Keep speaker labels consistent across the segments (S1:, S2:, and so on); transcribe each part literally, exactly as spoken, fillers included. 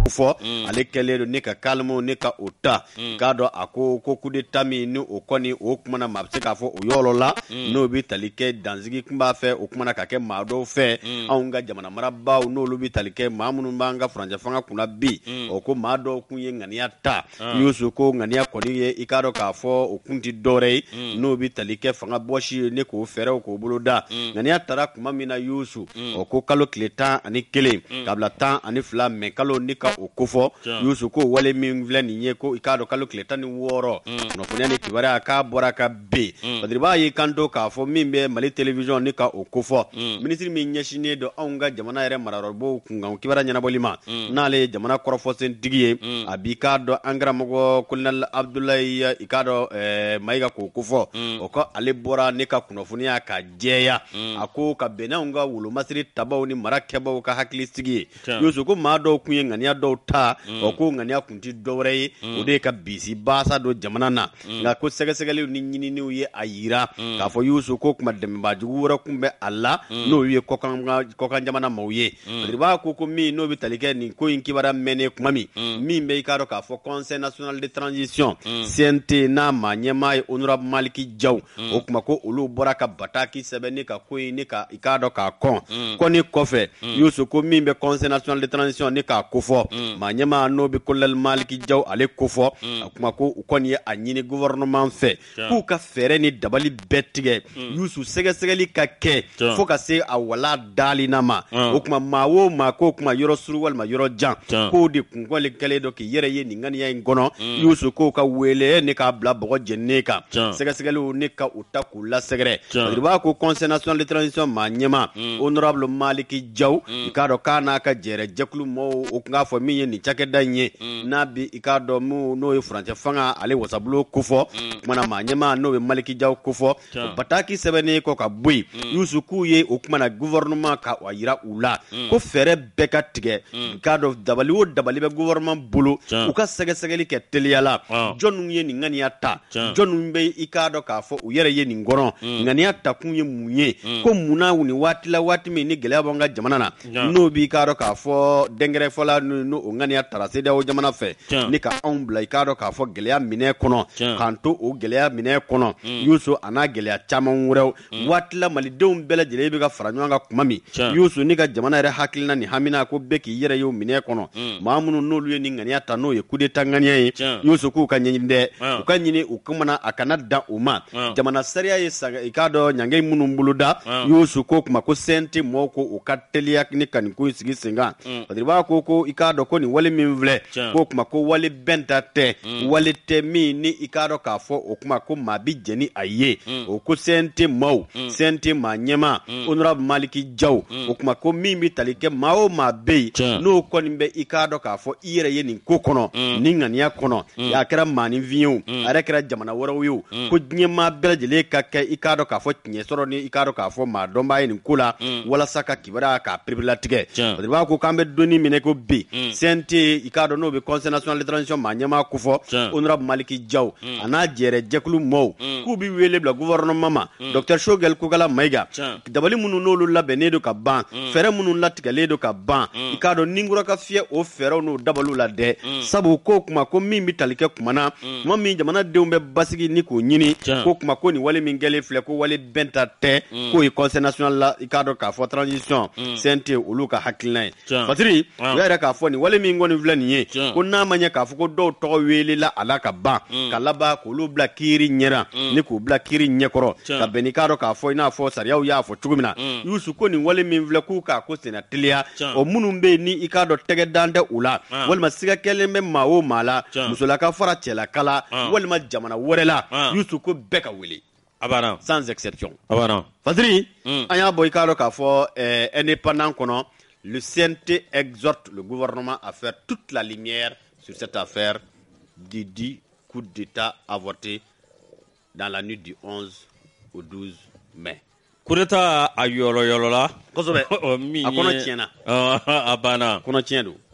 S1: kofɔ ale kɛlen don ne ka kalmo ne ka o ta k'a dɔn a ko ko coup d'état min ni o kɔni o kumana maa bɛ se k'a fɔ o yɔrɔ la n'o bɛ tali kɛ dansigi kun b'a fɛ o kumana ka kɛ maa dɔw fɛ anw ka jamana marabaaw n'olu bɛ tali kɛ maa minnu b'an ka furancɛ fanga kunna bi o ko maa dɔw kun ye ŋaniya ta Yusu ko ŋaniya kɔni ye i k'a dɔn k'a fɔ o kun ti dɔwɛrɛ ye n'o bɛ tali kɛ fanga bɔsi ye ne k'o fɛɛrɛw k'o bolo da ŋaniya tara kuma min na Yusu o ko kalo tile tan ani kelen kabila tan ani fila mɛ kalo ni ka o kofɔ Yusu ko wale min filɛ nin ye ko i k'a dɔn kalo tile tan ni wɔɔrɔ kunnafoniya ni kibaruya k'a bɔra ka ben Badiriba y'i kanto k'a fɔ min bɛ Mali télévision ni ka o kofɔ ministre min ɲɛsinnen don anw ka jamana yɛrɛ marayɔrɔbaw kunkan kibaruya ɲɛnabɔli ma n'ale ye jamana kɔrɔfɔsentigi ye a b'i k'a dɔn an karamɔgɔ colonel Abdulayi i k'a dɔn Mayiga k'o kofɔ o ko ale bɔra ne ka kunnafoniya ka jɛya a ko ka bɛn n'anw ka wolomasiri tabaw ni marakɛbaw ka hakili sigi ye Yusu ko maa dɔw kun ye ŋaniya dɔw ta o ko ŋaniya kun ti dɔwɛrɛ ye o de ye ka bisi baasa don jamana na nka ko sɛgɛsɛgɛliw ni ɲininiw ye a yira k'a fɔ Yusu ko kuma dɛmɛbaajugu wɛrɛ kun bɛ a la n'o ye kɔkan jamana maaw ye Badiriba ko ko min n'o bɛ tali kɛ nin ko in kibaruya mɛnnen kuma min min bɛ i k'a dɔn k'a fɔ conseil national de transition C N T n'a maa ɲɛmaa ye honorable Maliki Jaw o kuma ko olu bɔra ka bataki sɛbɛn ne ka ko in ne ka i k'a dɔn k'a kɔn kɔni kɔfɛ Yusu ko min bɛ conseil national de transition ne k'a kofɔ maa ɲɛmaa n'o bɛ colonel Maliki Jaw ale kofɔ a kuma ko u kɔni ye a ɲini gouvernement fɛ k'u ka fɛɛrɛ ni dabali bɛɛ tigɛ Yusu sɛgɛsɛgɛli ka kɛ fo ka se a wala dalina ma o kuma maa o maa k'o kuma yɔrɔ suru walima yɔrɔ jan k'o de kunkɔli kɛlen don k'i yɛrɛ ye nin ŋaniya in kɔnɔ Yusu k'o ka wele ne k'a bila bɔgɔ jɛnnen kan sɛgɛsɛgɛliw ne ka u ta k'u lasɛgɛrɛ Badiriba ko conseil national de transition maa ɲɛma honorable Maliki Jaw i k'a dɔn k'a n'a ka jɛrɛ jɛkulu mɔɔw o kun k'a fɔ min ye nin cakɛda in ye n'a bi i k'a dɔn mun n'o ye furancɛ fanga ale wasabulo kofɔ kumana maa ɲɛma n'o ye Maliki Jaw kofɔ o bataki sɛbɛnnen kɔ ka bɔ yen Yusu k'u ye o kumana gouvernement ka a yira u la ko fɛɛrɛ bɛɛ ka tigɛ i k'a dɔn dabali o dabali bɛ gouvernement bolo u ka sɛgɛsɛgɛli kɛ teliyala jɔnnu ye nin ŋaniya ta jɔnnu bɛ i k'a dɔn k'a fɔ u yɛrɛ ye nin kɔnɔ ŋaniya ta kun ye mun ye ko munna nin waati la waati min ni gɛlɛya b'an ka jamana na n'o b'i k'a dɔn k'a fɔ dɛnkɛrɛfɔla n'o o ŋaniya tara C D A O jamana fɛ ni ka anw bila i k'a dɔn k'a fɔ gɛlɛya minɛ kɔnɔ k'an to o gɛlɛya minɛ kɔnɔ Yusu a n'a gɛlɛya caman wɛrɛw waati la malidenw bɛɛ lajɛlen bɛ ka fara ɲɔgɔn kan kuma min Yusu ni ka jamana yɛrɛ hakilina ni hamina ko bɛɛ k'i yɛrɛ ye o minɛ kɔnɔ maa minnu n'olu ye nin ŋaniya ta n'o ye coup d'état ŋaniya ye Yusu k'u ka ɲɛɲini dɛ u ka ɲini u kumana a kana dan u ma jamana sariya ye i k'a dɔn ɲange minnu boloda Yusu ko kuma ko C N T mɔgɔw ko u ka teliya ni ka nin ko in sigi sen kan Badiriba ko ko i k'a dɔn ko nin wale min filɛ k'o kuma ko wale bɛn ta tɛ wale tɛ min ni i k'a dɔn k'a fɔ o kuma ko maa bi jɛni a ye o ko C N T maaw C N T maa ɲɛma honorable Maliki Jaw o kuma ko min bi tali kɛ maa o maa bɛ yen n'o kɔni bɛ i k'a dɔn k'a fɔ i yɛrɛ ye nin ko kɔnɔ ni ŋaniya kɔnɔ a kɛra maaninfin ye o a yɛrɛ kɛra jamana wɛrɛw ye o ko diɲɛ maa bɛɛ lajɛlen ka kɛ i k'a dɔn k'a fɔ tiɲɛ sɔrɔ ni i k'a dɔn k'a fɔ maa dɔnbaa ye nin ko la walasa ka kibaruya k'a pereperelatigɛ Badiriba ko k'an bɛ donni minɛ ko bi C N T i k'a dɔn n'o bɛ conseil national de transition maa ɲɛmaa kofɔ honorable Maliki Jaw a n'a jɛrɛ jɛkulu mɔɔw k'u bi wele bila gouvernement ma docteur Choguel Kokala Mayiga dabali minnu n'olu labɛnnen don ka ban fɛɛrɛ minnu latigɛlen don ka ban i k'a dɔn ni nkura ka fiyɛ o fɛɛrɛw n'o dabaliw la dɛ sabu ko kuma ko min bi tali kɛ kumana tuma min jamanadenw bɛ basigi ni k'o ɲini ko kuma ko nin wale min kɛlen filɛ ko wale bɛn ta tɛ k'o ye conseil national la i k'a dɔn k'a fɔ transition C N T olu ka hakilina ye Fatiri u y'a yɛrɛ k'a fɔ nin wale min kɔni filɛ nin ye ko n'a ma ɲɛ k'a fɔ ko dɔw tɔgɔ welela a la ka ban ka laban k'olu bila kiiri ɲɛra ni k'u bila kiiri ɲɛkɔrɔ ka bɛn ni k'a dɔn k'a fɔ i n'a fɔ sariyaw y'a fɔ cogo min na Yusu ko nin wale min filɛ k'u k'a ko senna teliya o minnu bɛ yen ni i k'a dɔn tɛgɛ dan tɛ u la walima siga kɛlen bɛ maa o maa la musolaka fara cɛlaka la walima jamana wɛrɛ la Yusu ko bɛɛ ka wele sans exception Fadiri an y'a bɔ i k'a dɔn k'a fɔ indépendant kɔnɔ le C N T exhorte le gouvernement à faire toute la lumière sur cette affaire du dit coup d'état avorté dans la nuit du onze au douze mai.
S2: Coup d'état a yɔlɔ yɔlɔ la
S1: kosɛbɛ a kɔnɔ tiɲɛna
S2: a banna
S1: kɔnɔ tiɲɛ don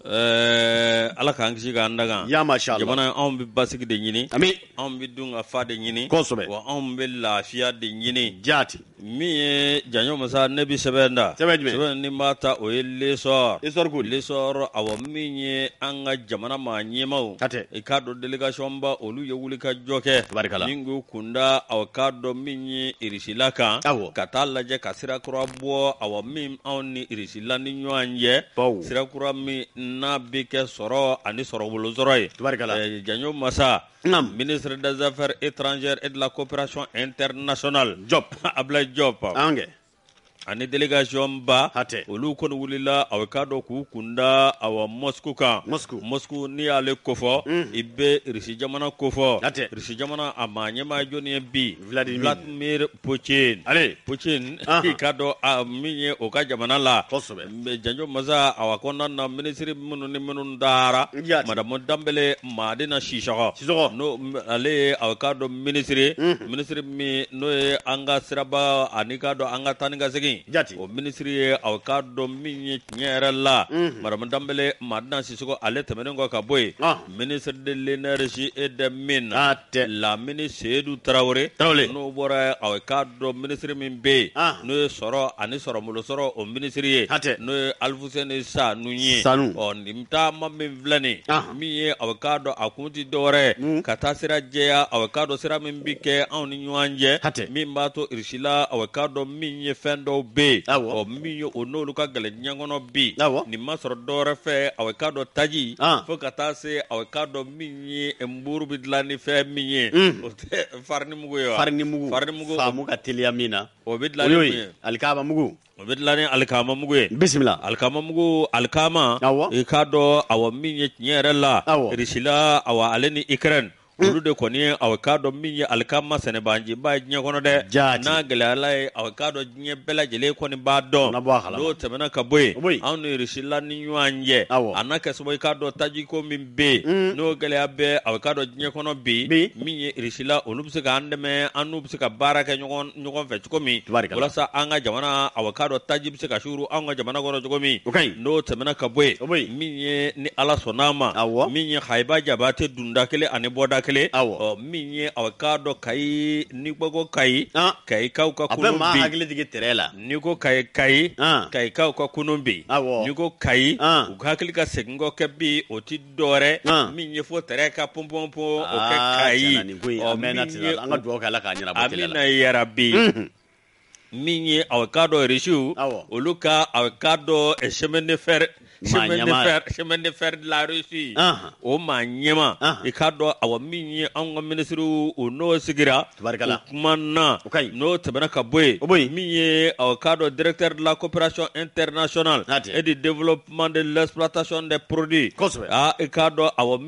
S2: eh ala kan kisi ga ndaga
S1: ya masha Allah
S2: jamana an bi basigi de nyini
S1: ami
S2: an bi dun ga fa de nyini
S1: kosobe
S2: wa an bi lafiya de nyini
S1: jati
S2: mi ye janyo masa nebi sebenda
S1: sebe
S2: ni mata o yelle sor
S1: isor gudi
S2: le sor awa mi ye an ga jamana ma nyemaw
S1: ate
S2: e ka do delegation ba olu ye wuli ka joke
S1: barkala
S2: ningu kunda aw ka do mi ye irisilaka ka ta laje ka sira kura bo awa mi an ni irisila ni nyanje sira kura mi na bi ke soro ani soro bolo zoroy e janyo masa ministre des affaires étrangères et de la coopération internationale
S1: job
S2: abla job
S1: ange
S2: ani delegation ba
S1: hate
S2: olu kon wulila awkado ku kunda awa Moscow kan
S1: Moscow
S2: Moscow ni ale kofo mm. ibe risi jamana kofo
S1: hate
S2: risi jamana amanye ma joni bi
S1: Vladimir,
S2: Vladimir Putin
S1: ale
S2: Putin ikado aminye oka jamana la
S1: kosobe
S2: janjo maza awakona na ministry munu ni munu dara madam Dambele madina shishago no ale awkado ministry mm. ministry mi no anga siraba anikado anga taniga segi
S1: jati
S2: o ministry aw ka do min nyere la madame Dambele madna sisoko ale temengo ka boy
S1: ah.
S2: ministre de l'énergie et des mines
S1: ate
S2: la ministre Seydou Traoré
S1: Traoré
S2: no bora aw ka do ministre min be
S1: ah.
S2: no soro ani soro mulo soro o ministre no Alfousseni Sa nunyi o nimta mamin vlani
S1: ah.
S2: mi aw ka do akunti dore mm. kata sira jeya aw ka do sira min bike an ni nyanje min bato irshila aw ka do min fendo be o miyo onolu ka gale nyangono bi ni masoro dore fe awekado taji ah. fo kata se awekado minye emburu bidlani fe minye mm. o te farni mugu yo
S1: farni mugu
S2: farni mugu
S1: famu ka teliamina
S2: o bidlani minye
S1: alkama mugu
S2: o bidlani alkama mugu
S1: bismillah
S2: alkama mugu alkama ikado awa minye nyere la rishila awa aleni ikren olu de koni awkado minye alkama senebanji ba nya kono de na galala awkado nya bela jele koni ba do do temena ka boy anu rishila ni nyanje anaka so awkado taji ko min be mm. no gale abe awkado nya kono bi minye rishila olubse ka andeme anu bse ka baraka nyogon nyogon fe ko mi wala sa anga jamana awkado taji bse ka shuru anga jamana goro ko mi
S1: okay.
S2: no temena ka boy minye ni ala sonama minye khayba jabate dunda kele ane boda kele awo minye awkado kai ni gogo kai ah. kai kau ka kunumbi
S1: abe ma hagile dige terela
S2: ni go kai kai ah. kai kau ka kunumbi ni go kai ah. ukakili ka sekingo kebi oti dore ah. minye fo tereka pompompo ah, o ke kai
S1: o minye anga duo kala ka nyira botelela
S2: amina ya rabbi mm. minye awkado rishu oluka awkado e chemin de fer chemin de fer chemin de fer de la Russie uh-huh. o manyema uh-huh. ikado awa minye anga ministru o no sigira
S1: tabarkala
S2: kumana okay. no tabana ka boy minye awkado directeur de la coopération internationale Ati. et du développement de l'exploitation des produits ah ikado awa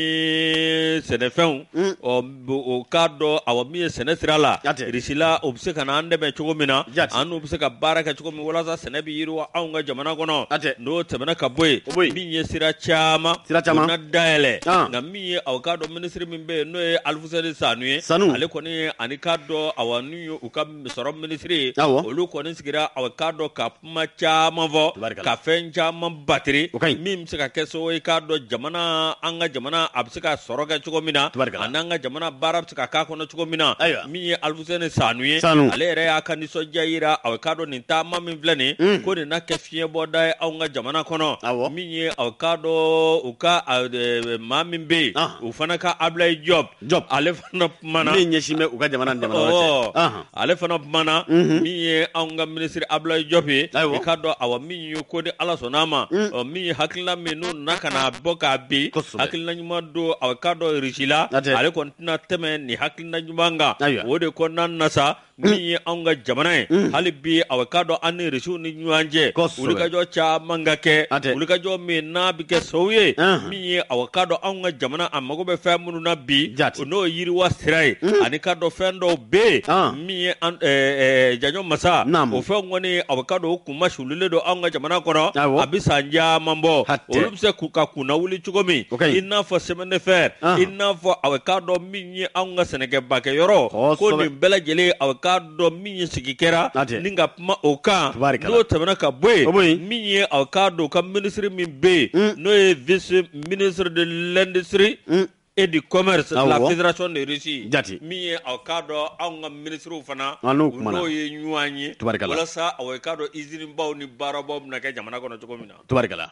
S2: minye senefon mm. o o kado awa minye senesrala risila obseka na ande be chogomina anu obseka baraka chogomi wala za senebi yiru anga jamana kono no tabana ka boy minye sira chama na daele ah. na minye awkado ministry mimbe no e Alfousseni Sa nuye ale koni anikado awanu ukam soro ministry olu koni sigira awkado kapma chama vo ka fenja man battery okay. mim sika keso e kado jamana anga jamana absika soroga chugomina ananga jamana barab sika ka kono chugomina minye Alfousseni Sa nuye ale re akani so jaira awkado ninta mamin vlani mm. koni na kefie bodai anga jamana kono Awo. minye awkado uka uh, mamimbe ah. ufana ka Ablaye Job
S1: Job
S2: ale fana mana
S1: minye shime uka jamana jamana
S2: oh. uh -huh. ale fana mana mm -hmm. minye anga ministre Ablaye Job ikado awa minye kodi ala sonama mm. uh, minye hakila menu nakana boka bi hakila nyuma do awkado rishila ale kontina teme ni hakila nyumanga wode konna nasa minye anga jamana mm. halibi awkado ani rishu ni nyanje ulika jo cha mangake ulika jo me na bike soye uh -huh. mi awakado anga jamana amago be famunu na bi no yiri wasirai mm. anikado fendo be uh -huh. mi an eh, eh janyo masa o fe ngoni awakado kuma shulule do anga jamana kono abisa nja mambo olubse kuka kuna wuli chugomi okay. inna fo semene fer uh -huh. inna fo awakado mi anga senege bake yoro ko ni bela jele awakado k'a dɔn min ye sigi kɛra ni ka kuma o kan n'o tɛmɛna ka bɔ yen min ye aw k'a dɔn ka ministre min bɛ yen n'o ye vice ministre de l'industrie et du commerce de la fédération de Russie min ye aw k'a dɔn anw ka ministrew fana n'o ye ɲɔgɔn ye walasa aw k'a dɔn usine baw ni baarabaw bɛna kɛ jamana kɔnɔ cogo min na.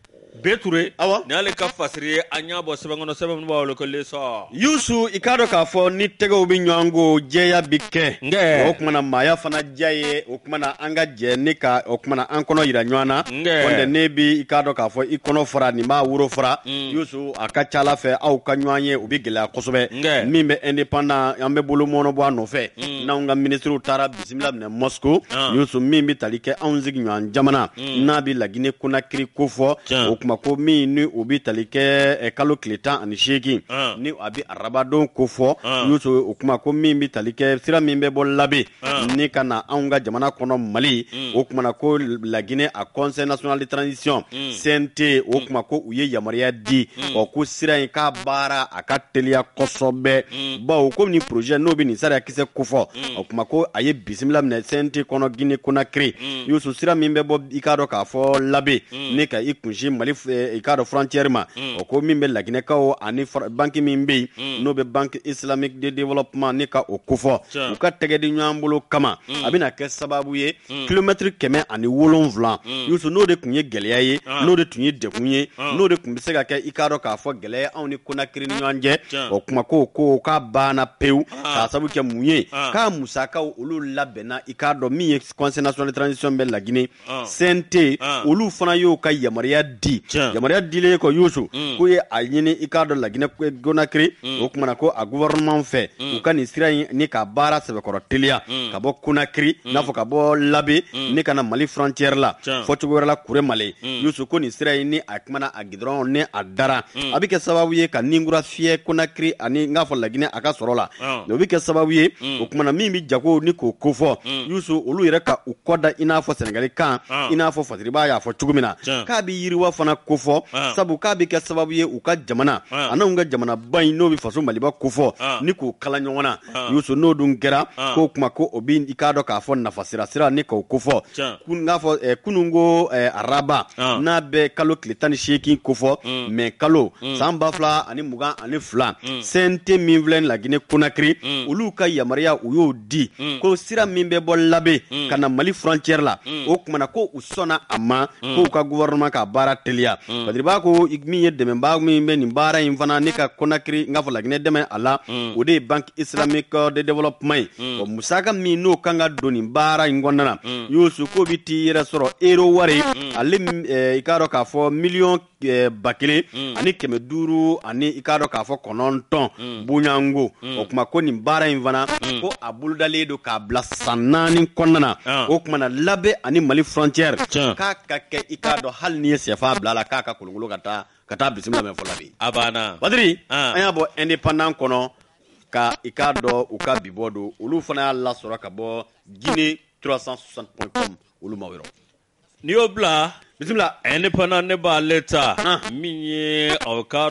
S2: Beture ni ale ka fasiri an y'a bɔ sɛbɛn kɔnɔ sɛbɛn min b'a wele ko leçon
S1: Yusu i k'a dɔn k'a fɔ ni tɛgɛw bɛ ɲɔgɔn ko jɛya bi kɛ o kumana maaya fana diya ye o kumana an ka jɛ ne ka o kumana an kɔnɔ yira ɲɔgɔn na kɔntɛ ne bi i k'a dɔn k'a fɔ i kɔnɔ fara nin b'a woro fara Yusu a ka ca Ala fɛ aw ka ɲɔgɔn ye u bɛ gɛlɛya kosɛbɛ min bɛ indépendant an bɛ bolo mɔnɔ bɔ a nɔfɛ n'anw ka ministrew taara bisimila minɛ Moscou Yusu min bɛ tali kɛ anw sigiɲɔgɔn jamana n'a bɛ Laginɛ Conakry ko fɔ kuma ko min ni o bi tali kɛ kalo tile tan ani seegin ni a bi arabadon ko fɔ Yusu o kuma ko min bi tali kɛ sira min bɛ bɔ Labé ni ka na anw ka jamana kɔnɔ Mali o kuma na ko Laginɛ a Conseil national de transition C N T o kuma ko u ye yamaruya di o ko sira in ka baara a ka teliya kosɛbɛ bawo ko ni projet n'o bi nin sariya kisɛ ko fɔ o kuma ko a ye bisimila minɛ C N T kɔnɔ Guinée Conakry Yusu sira min bɛ bɔ i ka dɔn k'a fɔ Labé ni ka i kunsi Mali i k'a dɔn frontière ma o ko min bɛ Laginɛkaw ani banque min bɛ yen n'o bɛ banque islamique de développement ni ka o kofɔ u ka tɛgɛ di ɲɔgɔn bolo kama a bɛna kɛ sababu ye kilomètre kɛmɛ ani wolonwula Yusu n'o de tun ye gɛlɛya ye n'o de tun ye dekun ye n'o de tun bɛ se ka kɛ i k'a dɔn k'a fɔ gɛlɛya anw ni Conakry ni ɲɔgɔn cɛ o kuma ko ko k'a banna pewu k'a sababu kɛ mun ye k'a musakaw olu labɛnna i k'a dɔn min ye Conseil national de transition bɛ Laginɛ C N T olu fana y'o ka yamaruya di yamaruya dilen ko Yusu ko ye a ɲini i k'a dɔn Laginɛ Conakry o kumana ko a gouvernement fɛ u ka nin sira in ni ka baara sɛbɛkɔrɔ teliya ka bɔ Conakry n'a fɔ ka bɔ Labé ni ka na Mali frontière la fɔ cogo wɛrɛ la Kure Male Yusu ko nin sira in ni a kumana a gidɔrɔn ni a dara a bɛ kɛ sababu ye ka ninkura fiyɛ Conakry ani n k'a fɔ Laginɛ a ka sɔrɔ la o bɛ kɛ sababu ye o kumana min bɛ jago ni k'o kofɔ Yusu olu yɛrɛ ka u kɔ da i n'a fɔ Sénégali kan i n'a fɔ Fasiriba y'a fɔ cogo min na k'a bɛ yiriwa fana kofɔ sabu k'a bɛ kɛ sababu ye u ka jamana an'u ka jamana ba in n'o bɛ faso Maliba kofɔ ni k'u kala ɲɔgɔn na Yusu n'o dun kɛra k'o kuma ko o bɛ i k'a dɔn k'a fɔ nafa sira sira ni k'o kofɔ n'a fɔ kunun ko araba n'a bɛ kalo tile tan ni seegin kofɔ mais kalo san ba fila ani mugan ani fila C N T min filɛ Laginɛ Conakry olu ka yamaruya u y'o di ko sira min bɛ bɔ Labé ka na Mali frontière la o kumana ko u sɔnna a ma k'u ka gouvernement ka baara teliya Badiriba ko min ye dɛmɛbaa min bɛ nin baara in fana ne ka Conakry n k'a fɔ Laginɛ dɛmɛ a la o de ye banque islamique de développement ye o musaka min n'o kan ka don nin baara in kɔnɔna na Yusu ko bi t'i yɛrɛ sɔrɔ euro wari ale i k'a dɔn k'a fɔ miliyɔn ba kelen ani kɛmɛ duuru ani i k'a dɔn k'a fɔ kɔnɔntɔn bonyanko o kuma ko nin baara in fana ko a bolodalen don k'a bila san naani kɔnɔna na o kumana Labé ani Mali frontière k'a ka kɛ i k'a dɔn hali n'i ye sɛfan bila a la k'a ka kolokolo ka taa ka taa bisimila mɛn fɔlɔ bi a banna Badiri an y'a bɔ indépendant kɔnɔ ka i k'a dɔn u ka bibɔ don olu fana y'a lasɔrɔ ka bɔ Guinée trois cent soixante point com olu ma yɔrɔ
S2: n'i y'o bila
S1: bisimila
S2: indépendant ne b'ale ta min ye aw k'a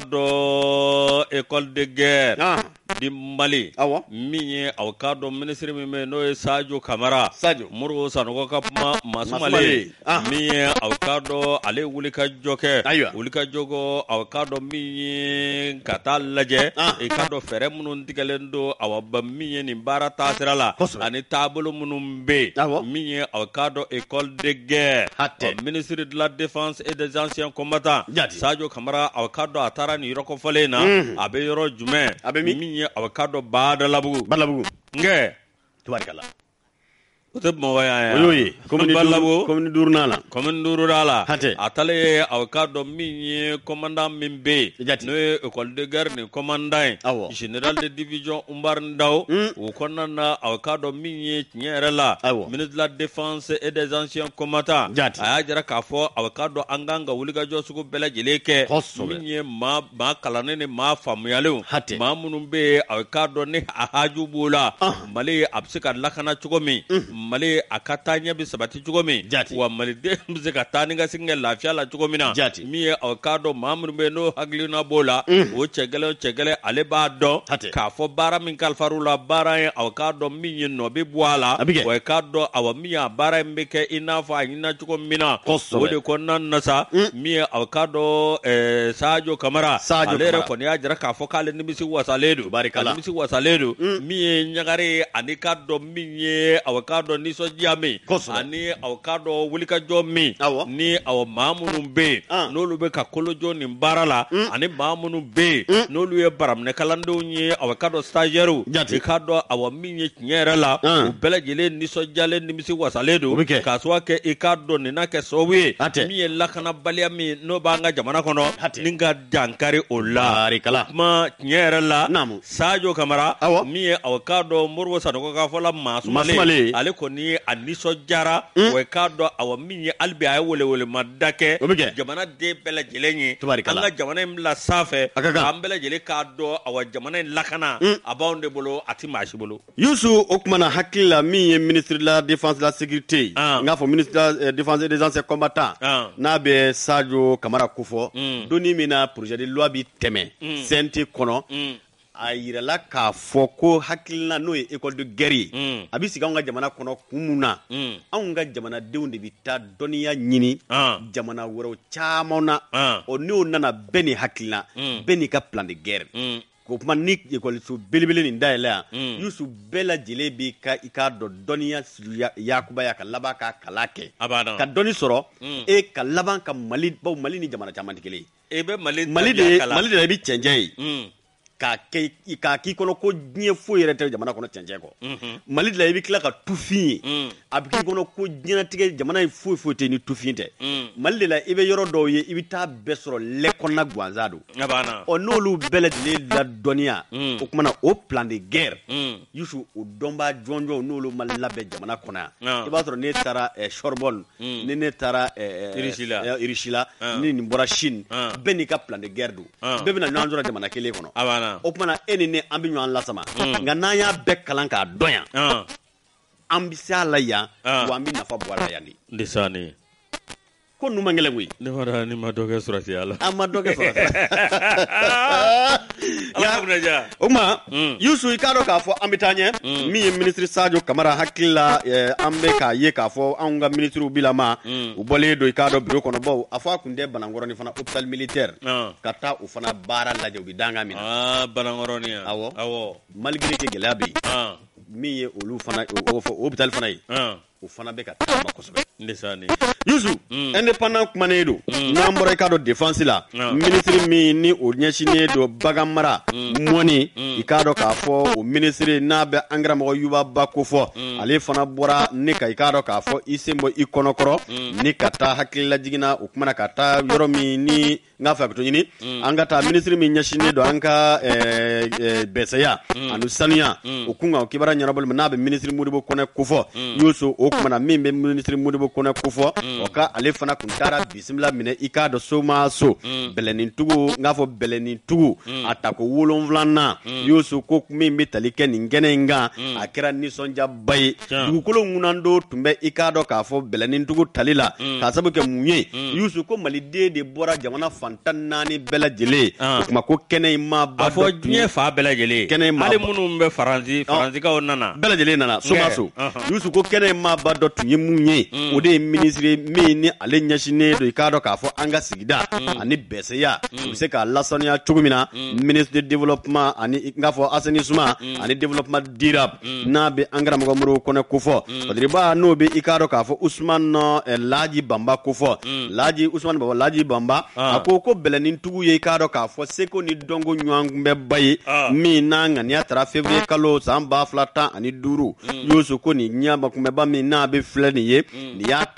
S2: dɔn école de guerre di Mali min ye aw k'a dɔn ministre min bɛ n'o ye Sadio Kamara
S1: Sadio
S2: Modibo Sanogo ka kuma Masumale min ye aw k'a dɔn ale wuli ka jɔ kɛ wuli ka jɔ ko aw k'a dɔn min ye ka taa lajɛ i k'a dɔn fɛɛrɛ minnu tigɛlen don aw ba min ye nin baara taasira la ani taabolo minnu bɛ min ye aw k'a dɔn école de guerre ministre de la défense et des anciens combattants Sadio Kamara aw k'a dɔn a taara nin yɔrɔ kɔfɔlen na a bɛ yɔrɔ jumɛn min ye aw k'a dɔn Badalabugu
S1: Badalabugu
S2: nkɛ
S1: tubarikala
S2: o tɛ Bamakɔ yan
S1: o y'o ye commune duuru n'a la
S2: commune duuru n'a la a taalen ye aw k'a dɔn min ye commandant min bɛ yen n'o ye école de guerre ni commandant ye général de division Umar Ndaw o kɔnɔna na aw k'a dɔn min ye tiɲɛ yɛrɛ la ministre de la défense et des anciens combattants a y'a jira k'a fɔ aw k'a dɔn an kan ka wulikajɔ sugu bɛɛ lajɛlen kɛ min ye maa maa kalannen ni maa faamuyalenw maa minnu bɛ yen aw k'a dɔn ni a haju b'o la Mali a bɛ se ka lakana cogo min Mali a ka taa ɲɛ bi sabati cogo min wa maliden bɛ se ka taa ni ka segin kɛ lafiya la cogo min na min ye aw k'a dɔn maa minnu bɛ yen n'o hakilina b'o la o cɛ gɛlɛn o cɛ gɛlɛn ale b'a dɔn k'a fɔ baara min kalifar'u la baara ye aw k'a dɔn min ye nɔ bɛ bɔ a la wa k'a dɔn aw min ye a baara in bɛ kɛ i n'a fɔ a ɲinina cogo min na o de kɔnɔna na sa min ye aw k'a dɔn Sadio Kamara ale yɛrɛ kɔni y'a jira k'a fɔ k'ale nimisi wasalen don nimisi wasalen don min ye ɲagare ani k'a dɔn min ye aw k'a dɔn nisɔndiya min ani aw k'a dɔn wulikajɔ min ni aw maa minnu bɛ yen n'olu bɛ ka kolojɔ nin baara la ani maa minnu bɛ yen n'olu ye baraminɛkalandenw ye aw k'a dɔn stagiaires i k'a dɔn aw min ye tiɲɛ yɛrɛ la u bɛɛ lajɛlen nisɔndiyalen nimisi wasalen don k'a sababu kɛ i k'a dɔn nin na kɛ sababu ye min ye lakanabaliya min n'o b'an ka jamana kɔnɔ ni ka dankari o la kuma tiɲɛ yɛrɛ la Sadio Kamara min ye aw k'a dɔn Modibo Sanoko k'a fɔ la maa sumalen ale kɔni ye a nisɔndiyara wa k'a dɔn aw min ye hali bi a ye welewelema da kɛ jamanaden bɛɛ lajɛlen ye an ka jamana in bila sanfɛ an bɛɛ lajɛlen k'a dɔn aw jamana in lakana a b'anw de bolo a tɛ maa si bolo. Youssou o kumana hakili la min ye ministre de la défense de la sécurité n k'a fɔ ministre de la défense et des anciens combattants n'a bɛ Sadio Kamara ko fɔ donni min na projet de loi bi tɛmɛ C N T kɔnɔ a yirala k'a fɔ ko hakilina n'o ye école de guerre ye a bɛ sigi anw ka jamana kɔnɔ kun mun na anw ka jamanadenw de bɛ taa dɔnniya ɲini jamana wɛrɛw caman na o n'o nana bɛɛ ni hakilina bɛɛ n'i ka plan de guerre ko kuma ni ekɔliso belebele nin dayɛlɛ yan Youssou bɛɛ lajɛlen b'i ka i k'a dɔn dɔnniya yakubaya ka laban ka kalan kɛ ka dɔnni sɔrɔ e ka laban ka Mali baw Mali ni jamana caman tɛ kelen ye Mali de Mali de la i bɛ cɛncɛn ye k'a kɛ k'a k'i kɔnɔ ko diɲɛ foyi yɛrɛ tɛ jamana kɔnɔ cɛncɛn kɔ Mali de la i bɛ tila ka tufin ye a bɛ k'i kɔnɔ ko diɲɛlatigɛ jamana in foyi foyi tɛ ni tufin tɛ Mali de la i bɛ yɔrɔ dɔw ye i bɛ taa bɛɛ sɔrɔ lɛ kɔnɔna gansan don ɔ n'olu bɛɛ lajɛlen ladɔnniya o kumana o plan de guerre Youssou o dɔnbaa jɔnjɔnw n'olu ma labɛn jamana kɔnɔ yan i b'a sɔrɔ ne taara Sorbonne ni ne taara Irisi la ni nin bɔra Chine bɛɛ n'i ka plan de guerre don bɛɛ bɛna ɲɔgɔn sɔrɔ jamana kelen kɔnɔ o kumana e ni ne an bɛ ɲɔgɔn lasama nka n'an y'a bɛɛ kalan k'a dɔn yan an bɛ se a la yan wa an bɛ nafa bɔ a la yan de ko ninnu man gɛlɛn koyi ne ma dɔn ni ma dɔ kɛ sɔrɔsiya la an ma dɔ kɛ sɔrɔsiya la o kuma Youssou i k'a dɔn k'a fɔ an bɛ taa ɲɛ min ye ministre Sadio Kamara hakili la an bɛ k'a ye k'a fɔ anw ka ministrew bilama u bɔlen don i k'a dɔn bureau kɔnɔ baw a fɔ a tun tɛ Banankɔrɔni fana hôpital militaire ka taa o fana baara lajɛ u bɛ danga min na Banankɔrɔni awɔ awɔ malgré que gɛlɛya bɛ yen min ye olu fana o fɔ hôpital fana ye o fana bɛ ka taama kosɛbɛ Youssou indépendant kumanen don n'an bɔra i k'a dɔn défense la ministre min ni o ɲɛsinnen don bagan mara mɔni i k'a dɔn k'a fɔ o ministre n'a bɛ an karamɔgɔ Yuba Ba ko fɔ ale fana bɔra ne ka i k'a dɔn k'a fɔ i sen bɔ i kɔnɔkɔrɔ ni ka taa hakili lajiginna o kumana ka taa yɔrɔ min ni n k'a fɛ a ka to ɲini an ka taa ministre min ɲɛsinnen don an ka bɛsɛya ani sanuya o kun kan o kibaruya ɲɛnabɔli ma n'a bɛ ministre Modibo Konɛ ko fɔ Youssou o kumana min bɛ ministre Modibo Konɛ ko fɔ o ka ale fana kun taara bisimila minɛ i k'a dɔn so ma so bɛlɛnintugu n k'a fɔ bɛlɛnintugu a tako wolonfilanan Youssou ko min bɛ tali kɛ nin kɛnɛ in kan a kɛra nisɔndiyaba ye dugukolo ŋunando tun bɛ i k'a dɔn k'a fɔ bɛlɛnintugu tali la k'a sababu kɛ mun ye Youssou ko maliden de bɔra jamana fantan naani bɛɛ lajɛlen o kuma ko kɛnɛ in ma ba dɔ tun ye a fɔ diɲɛ fa bɛɛ lajɛlen kɛnɛ in ma hali minnu bɛ Faransi Faransikaw nana bɛɛ lajɛlen nana so ma so Youssou ko kɛnɛ in ma ba dɔ tun ye mun ye o de ye ministre min ni ale ɲɛsinnen don i k'a dɔn k'a fɔ an ka sigida ani bɛsɛya u bɛ se k'a lasaniya cogo min na ministre de développement ani n k'a fɔ assainissement ani développement durable n'a bɛ an karamɔgɔ Modibo Konɛ ko fɔ Fadiriba n'o bɛ i k'a dɔn k'a fɔ Ousmane Laji Bamba ko fɔ Laji Ousmane Baba Laji Bamba a ko ko bɛlɛnintugu ye i k'a dɔn k'a fɔ seko ni dɔnko ɲɔgɔn kun bɛ ba ye min n'a ŋaniya taara février kalo san ba fila tan ani duuru Youssou ko nin ɲɛba kunbɛba min n'a bɛ filɛ nin ye nin y'a ta ko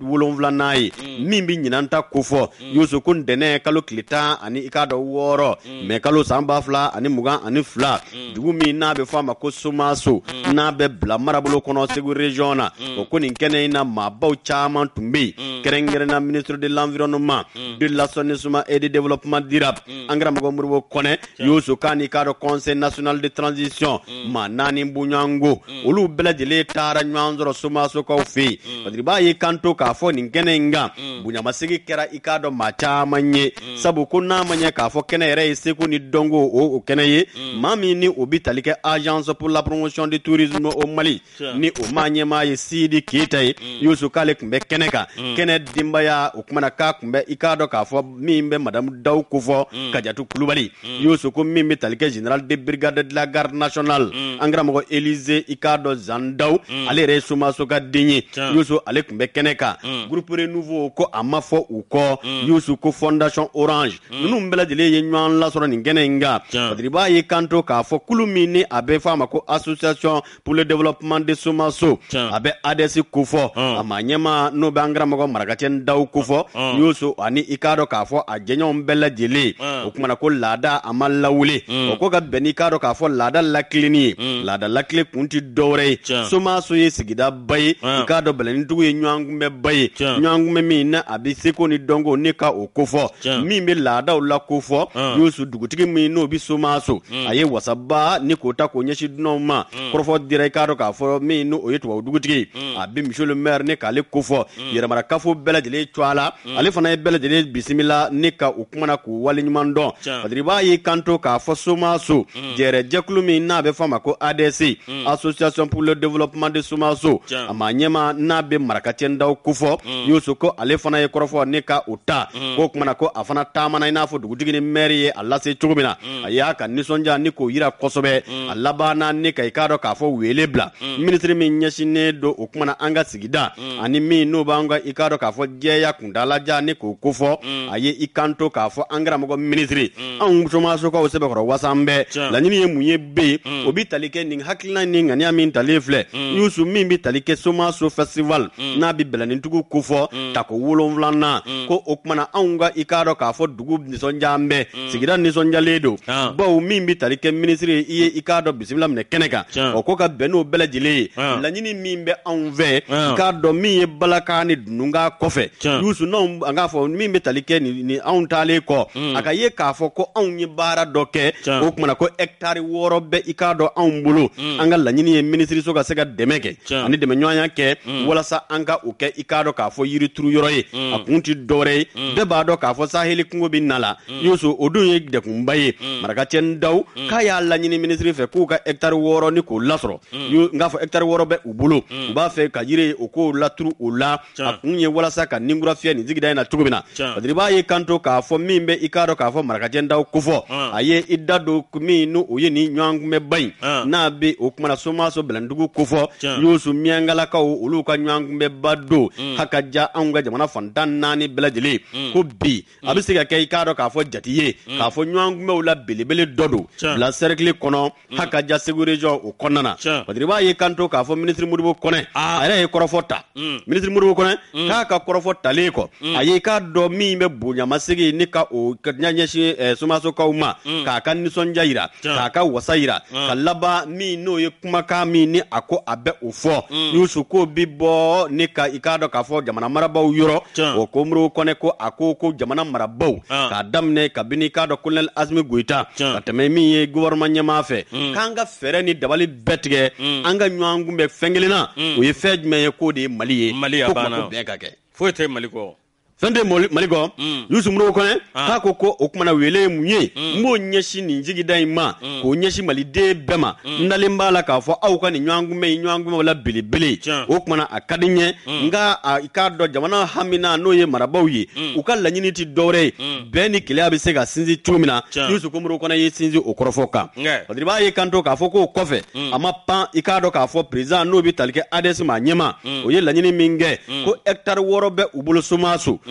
S1: wolonwula n'a ye min bi ɲinanta kofɔ Yusu ko ntɛnɛ kalo tile tan ani i k'a dɔn wɔɔrɔ mais kalo san ba fila ani mugan ani fila dugu min n'a bɛ fɔ a ma ko Somaso n'a bɛ bila marabolo kɔnɔ Segu région na o ko nin kɛnɛ in na maabaw caman tun bɛ yen kɛrɛnkɛrɛnna ministre de l'environnement de l'assainissement et du développement durable an karamɔgɔ Modibo Kɔnɛ Yusu k'a ni k'a dɔn conseil national de transition maa naani bonyango olu bɛɛ lajɛlen taara ɲɔgɔn sɔrɔ Somasokaw fɛ yen parce que i b'a ye kanto k'a fɔ nin kɛnɛ in kan bonyamasegi kɛra i k'a dɔn maa caman ye sabu ko n'a ma ɲɛ k'a fɔ kɛnɛ yɛrɛ ye seko ni dɔnko o o kɛnɛ ye maa min ni o bi tali kɛ agence pour la promotion du tourisme au Mali ni o maa ɲɛmaa ye Sidi Keita ye Yusu k'ale tun bɛ kɛnɛ kan kɛnɛ denbaya o kumana k'a tun bɛ i k'a dɔn k'a fɔ min bɛ madame Dawu kofɔ Kajatu Kulubali Yusu ko min bɛ tali kɛ général de brigade de la garde nationale an karamɔgɔ Élysée i k'a dɔn Zan Dawu ale yɛrɛ ye Somaso ka den ye Yusu ale tun bɛ kɛnɛ kan groupe renouveau ko a ma fɔ u kɔ Yusu ko fondation Orange ninnu bɛɛ lajɛlen ye ɲɔgɔn lasɔrɔ nin kɛnɛ in kan parce que i b'a ye kanto k'a fɔ kulu min ni a bɛ fɔ a ma ko association pour le développement de Somaso a bɛ A D S kofɔ a ma ɲɛma n'o bɛ an karamɔgɔ Marakacɛn Dawu kofɔ Yusu ani i k'a dɔn k'a fɔ a jɛɲɔgɔnw bɛɛ lajɛlen o kumana ko laada a ma lawuli o ko ka bɛn n'i k'a dɔn k'a fɔ laada lakilenni ye laada lakile kun ti dɔwɛrɛ ye Somaso ye sigida ba ye i k'a dɔn bɛlɛnitigiw ye ɲɔgɔn kunbɛ ba ye ɲɔgɔn kunbɛ min na a bɛ seko ni dɔnko ne ka o kofɔ min bɛ laadaw la kofɔ Yusu dugutigi min n'o bɛ Somaso a ye wasaba ni k'o ta k'o ɲɛsin dunanw ma kɔrɔfɔ dira i k'a dɔn k'a fɔ min n'o ye tubabu dugutigi a bɛ monsieur le maire ne k'ale kofɔ yɛrɛmarakafo bɛɛ lajɛlen cɔ a la ale fana ye bɛɛ lajɛlen bisimila ne ka o kumana k'u waleɲuman dɔn parce que i b'a ye kanto k'a fɔ Somaso jɛrɛjɛkulu min n'a bɛ fɔ a ma ko A D S association pour le développement de Somaso a ma ɲɛma n'a bɛ Marakacɛn Dawu kofɔ Yusu ko ale fana ye kɔrɔfɔ ne ka o ta k'o kumana ko a fana taamana i n'a fɔ dugutigi ni maire ye a lase cogo min na a y'a ka nisɔndiya ni k'o yira kosɛbɛ a labanna ne ka i k'a dɔn k'a fɔ wele bila ministre min ɲɛsinnen don o kumana an ka sigida ani min n'o b'an ka i k'a dɔn k'a fɔ jɛya kuntalajan ni k'o kofɔ a ye i kanto k'a fɔ an karamɔgɔ ministre anw Somasokaw sɛbɛkɔrɔ wasan bɛɛ laɲini ye mun ye bɛ yen o bi tali kɛ nin hakilina ni ŋaniya min talen filɛ Yusu min bi tali kɛ Somaso festival n'a bi bɛlɛnitigiw kofɔ tako wolonwulanan ko o kumana anw ka i k'a dɔn k'a fɔ dugu nisɔndiyalen bɛ sigida nisɔndiyalen don bawo min bi tali kɛ ministre ye i ye i k'a dɔn bisimila minɛ kɛnɛ kan o ko ka bɛn n'o bɛɛ lajɛlen ye laɲini min bɛ anw fɛ i k'a dɔn min ye balakan ni dununga kɔfɛ Yusu n'anw an k'a fɔ min bɛ tali kɛ ni anw taalen kɔ a ka ye k'a fɔ ko anw ye baara dɔ kɛ o kumana ko hectare wɔɔrɔ bɛ i k'a dɔn anw bolo an ka laɲini ye ministre ka se ka dɛmɛ kɛ ani dɛmɛɲɔgɔnya kɛ walasa an ka o kɛ i k'a dɔn k'a fɔ yirituru yɔrɔ ye a kun ti dɔwɛrɛ ye bɛɛ b'a dɔn k'a fɔ saheli kungo bɛ na la Yusu o dun ye dekunba ye Marakacɛn Dawu k'a y'a laɲini ministre fɛ k'u ka hectare wɔɔrɔ ni k'o lasɔrɔ n k'a fɔ hectare wɔɔrɔ bɛ u bolo u b'a fɛ ka yiri o k'o laturu o la a kun ye walasa ka ninkura fiyɛ nin sigida in na cogo min na parce que i b'a ye kanto k'a fɔ min bɛ i k'a dɔn k'a fɔ Marakacɛn Dawu kofɔ a ye i da don min n'o ye nin ɲɔgɔn kunbɛba in n'a bɛ o kumana Somaso bɛlɛntigiw kofɔ Yusu miyangalakaw olu ka ɲɔgɔn kunbɛba don hakaja anw ka jamana fantan naani bɛɛ lajɛlen ko bi a bɛ se ka kɛ i k'a dɔn k'a fɔ jati ye k'a fɔ ɲɔgɔn kunbɛw la belebele dɔ don bila cercle kɔnɔ hakaja Segu région o kɔnɔna na parce que i b'a ye kanto k'a fɔ ministre Modibo Kɔnɛ a yɛrɛ ye kɔrɔfɔ ta ministre Modibo Kɔnɛ k'a ka kɔrɔfɔ talen kɔ a ye k'a dɔn min bɛ bonyamasegi ni ka o ɲɛsin Somasokaw ma k'a ka nisɔndiya yira k'a ka wasa yira ka laban min n'o ye kumakan min ni a ko a bɛ o fɔ Yusu ko bi bɔ ni ka i k'a dɔn k'a fɔ jamana marabaw yɔrɔ o ko Modibo Kɔnɛ ko a ko ko jamana marabaw k'a daminɛ kabini k'a dɔn Colonel Asimi Goita ka tɛmɛ min ye gouvernement ɲɛmaa fɛ k'an ka fɛɛrɛ ni dabali bɛɛ tigɛ an ka ɲɔgɔn kunbɛn fɛn kelen na o ye fɛn jumɛn ye k'o de ye Mali ye
S2: Mali a banna
S1: ko bɛn ka kɛ
S2: foyi tɛ Mali kɔ
S1: fɛn tɛ Mali kɔ Yusu Modibo Kɔnɛ k'a ko ko o kumana wele ye mun ye n b'o ɲɛsin nin sigida in ma k'o ɲɛsin maliden bɛɛ ma n dalen b'a la k'a fɔ aw ka nin ɲɔgɔn kunbɛn in ɲɔgɔn kunbɛn la belebele o kumana a ka di n ye nka i k'a dɔn jamana hamina n'o ye marabaw ye u ka laɲini tɛ dɔwɛrɛ ye bɛn ni keleya bɛ se ka sinsin cogo min na Yusu Modibo Kɔnɛ ye sinsin o kɔrɔfɔ kan parce que i b'a ye kanto k'a fɔ k'o kɔfɛ a ma pan i k'a dɔn k'a fɔ président n'o bɛ tali kɛ A D S ma ɲɛma o ye laɲini min kɛ ko hectare wɔɔrɔ bɛ u bolo Somaso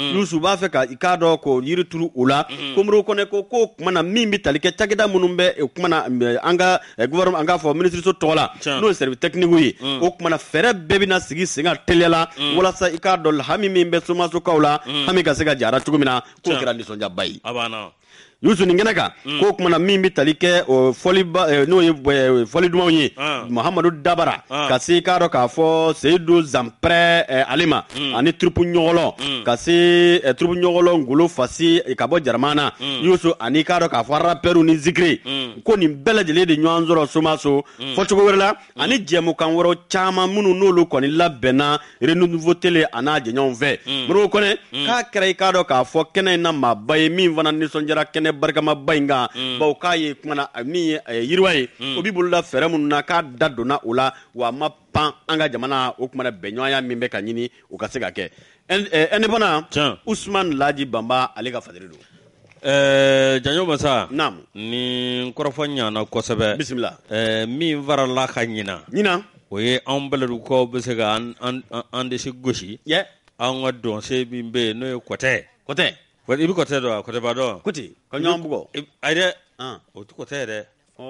S1: Yusu b'a fɛ ka i k'a dɔn ko yiri turu o la Komoro Kone ko ko kuma na min bɛ tali kɛ cakɛda minnu bɛ kuma na an ka gouvernement an ka fɔ ministre tɔgɔ la n'o ye service technique ye o kuma na fɛɛrɛ bɛɛ bɛna sigi sen kan teliya la walasa i k'a dɔn hami min bɛ somasokaw la hami ka se ka jara cogo min na k'o kɛra nisɔndiyaba ye Yusu nin kɛnɛ kan ko kuma na min bɛ tali kɛ fɔli n'o ye fɔli dumanw ye Mahamadu Dabara ka se k'a dɔn k'a fɔ Seyidu Zanprɛ ale ma ani troupe ɲɔgɔlɔ ka se troupe ɲɔgɔlɔ Ngolo Fasi ka bɔ Jaramana Yusu ani k'a dɔn k'a fɔ rappeur ni zikiri ko nin bɛɛ lajɛlen de ɲɔgɔn sɔrɔ Somaso fɔ cogo wɛrɛ la ani jɛmukan wɛrɛ caman minnu n'olu kɔni labɛnna renouveau télé a n'a jɛɲɔgɔnw fɛ Modibo Kone k'a kɛra i k'a dɔn k'a fɔ kɛnɛ in na maaba ye min fana nisɔndiyara kɛnɛ barikama ba in kan bawo k'a ye kuma min ye yiriwa ye o b'i bolola fɛɛrɛ minnu na k'a da donna o la wa a ma pan an ka jamana o kuma bɛnɲɔgɔnya min bɛ ka ɲini o ka se ka kɛ indépendant Usman Laji Bamba ale ka fadeli don
S2: ɛɛ Janjo Masa
S1: naam
S2: ni kɔrɔfɔ ɲana kosɛbɛ
S1: bisimila
S2: ɛɛ min farala ka ɲina
S1: ɲina
S2: o ye anw bɛlɛdukaw bɛ se ka an disi gosi an ka dɔnse min bɛ yen n'o ye kɔtɛ
S1: kɔtɛ
S2: i bɛ kɔtɛ dɔn wa kɔtɛ b'a dɔn
S1: kuti ka ɲɔgɔn bugɔ
S2: ayi dɛ o tɛ kɔtɛ dɛ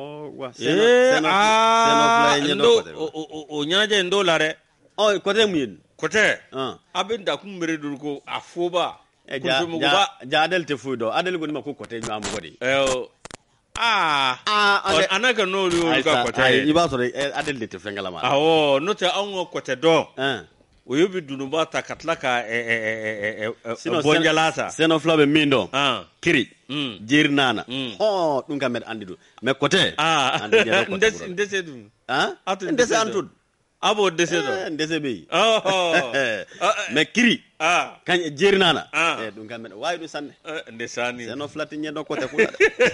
S1: ee aa
S2: o ɲɛnajɛ in t'o la dɛ
S1: ɔ kɔtɛ mun ye
S2: kɔtɛ a bɛ dakun bere duru ko a foba
S1: ja Adel tɛ foyi dɔn Adel ko ne ma ko kɔtɛ ɲɔgɔn bugɔ de
S2: aa a n'a ka n'olu y'olu ka kɔtɛ ye
S1: i b'a sɔrɔ Adel de tɛ fɛn kalama
S2: awɔ n'o tɛ anw ka kɔtɛ dɔn o ye bi dunuba ta ka tila ka bɔnjala sa
S1: sɛnɛ fila bɛ min dɔn kiri jiri nana hɔn dun ka mɛ andi don mɛ kɔtɛ
S2: n dɛsɛ dun
S1: n dɛsɛ an to
S2: a b'o dɛsɛ dɔn
S1: n dɛsɛ bɛ yen mɛ kiri kan jiri nana dun ka mɛ waa yi sanni
S2: n dɛsɛ ani
S1: sɛnɛ fila tɛ ɲɛdɔn kɔtɛ ko la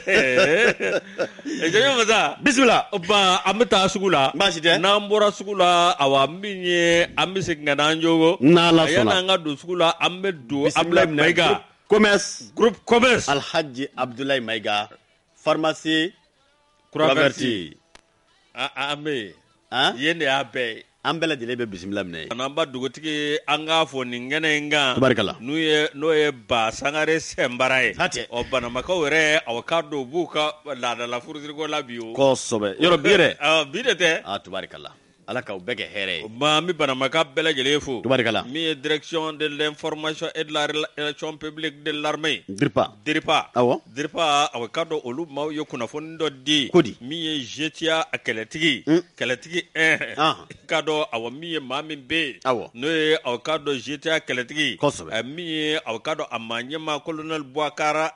S2: dɛ Janjo Masa
S1: bisimila
S2: ba an bɛ taa sugu la
S1: baasi tɛ
S2: n'an bɔra sugu la awa min ye an bɛ segin ka na an jogo
S1: n'Ala sɔnna
S2: yan'an ka don sugu la an bɛ don Abdulayi Mayiga
S1: commerce
S2: groupe commerce
S1: Alhaji Abdulayi Mayiga pharmacie Kuraverti
S2: an bɛ yen yen de y'a bɛɛ ye
S1: an bɛɛ lajɛlen bɛ bisimila minɛ
S2: an ba dugutigi an k'a fɔ nin kɛnɛ in kan
S1: tubarikala
S2: n'o ye n'o ye Ba Sangare Sɛnbara ye
S1: hatɛ
S2: ɔ Banamakaw yɛrɛ aw k'a dɔn u b'u ka laadala furusiriko la bi o
S1: kosɛbɛ yɔrɔ bi yɛrɛ
S2: bi de tɛ
S1: a tubarikala Ala k'aw bɛɛ kɛ hɛrɛ ye
S2: ma an bɛ Banamaka bɛɛ lajɛlen fo
S1: tubarikala
S2: min ye direction de l'information et de la relation publique de l'armée
S1: DIRPA
S2: DIRPA
S1: awɔ
S2: DIRPA aw k'a dɔn olu maaw ye kunnafoni dɔ di
S1: kodi
S2: min ye Zetia a kɛlɛtigi kɛlɛtigi un k'a dɔn awɔ min ye maa min bɛ yen
S1: awɔ
S2: n'o ye aw k'a dɔn Zetia kɛlɛtigi
S1: kosɛbɛ
S2: min ye aw k'a dɔn a maa ɲɛmaa colonel Bouakara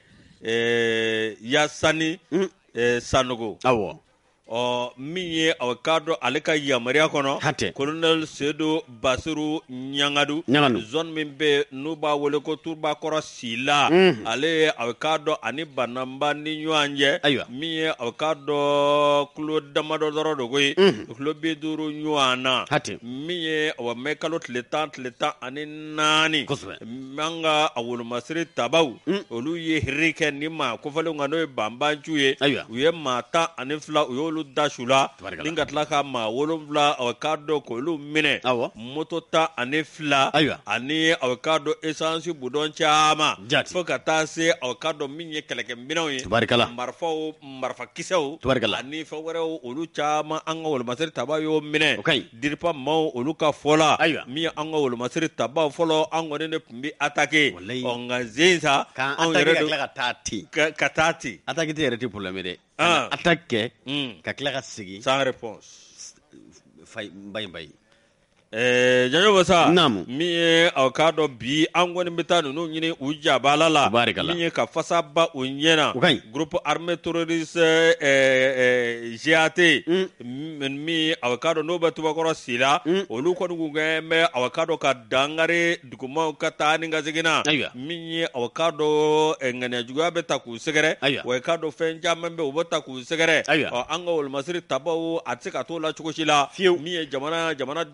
S2: Yasani Sanogo
S1: awɔ
S2: ɔ min ye aw k'a dɔn ale ka yamaruya kɔnɔ
S1: hatɛ
S2: colonel Seydou Basiru Ɲangadu
S1: Ɲangadu
S2: zone min bɛ n'u b'a wele ko Turubakɔrɔ Sila ale ye aw k'a dɔn ani Banamba ni ɲɔgɔn cɛ
S1: ayiwa
S2: min ye aw k'a dɔn kulo damadɔ dɔrɔn de ko ye kulo bi duuru ɲɔgɔn na
S1: hatɛ
S2: min ye aw mɛ kalo tile tan tile tan ani naani
S1: kosɛbɛ
S2: an ka a wolomasiri tabaw olu ye hiri kɛ ni maa kofɔlenw kan n'o ye Banbanju ye
S1: ayiwa
S2: u ye maa tan ani fila u y'olu da su la ni ka tila ka maa wolonwula aw k'a dɔn k'olu minɛ moto tan ani fila ani aw k'a dɔn essence budɔn caman fo ka taa se aw k'a dɔn min ye kɛlɛkɛminɛnw ye marifaw marifakisɛw ani fɛn wɛrɛw olu caman an ka wolomasiri taba y'o minɛ DIRPA maaw olu ka fɔ la min ye an ka wolomasiri taba fɔlɔ an kɔni de tun bɛ attaquer ɔ nka zen sa anw yɛrɛ de
S1: ka taa ten
S2: ka taa ten
S1: attaque tɛ yɛrɛ tɛ problème ye dɛ attaque kɛ ka tila ka segin
S2: sans réponse
S1: fay mbay mbay
S2: ɛɛ Janjo Masa
S1: naamu
S2: min ye aw k'a dɔn bi an kɔni bɛ taa ninnu ɲini u jabala la min ye ka fasaba u ɲɛna groupe armée terroriste ɛɛ G A T min aw k'a dɔn n'o bɛ Tubakɔrɔ Sila olu kɔni k'u gɛn bɛ aw k'a dɔn ka dangare dugumaw ka taa ni ka segin na min ye aw k'a dɔn ŋaniyajuguya bɛ ta k'u sɛgɛrɛ wa k'a dɔn fɛn caman bɛ u bɛ ta k'u sɛgɛrɛ ɔ an ka wolomasiri tabaw a tɛ se ka t'o la cogo si la min ye jamana jamanadenw ka taa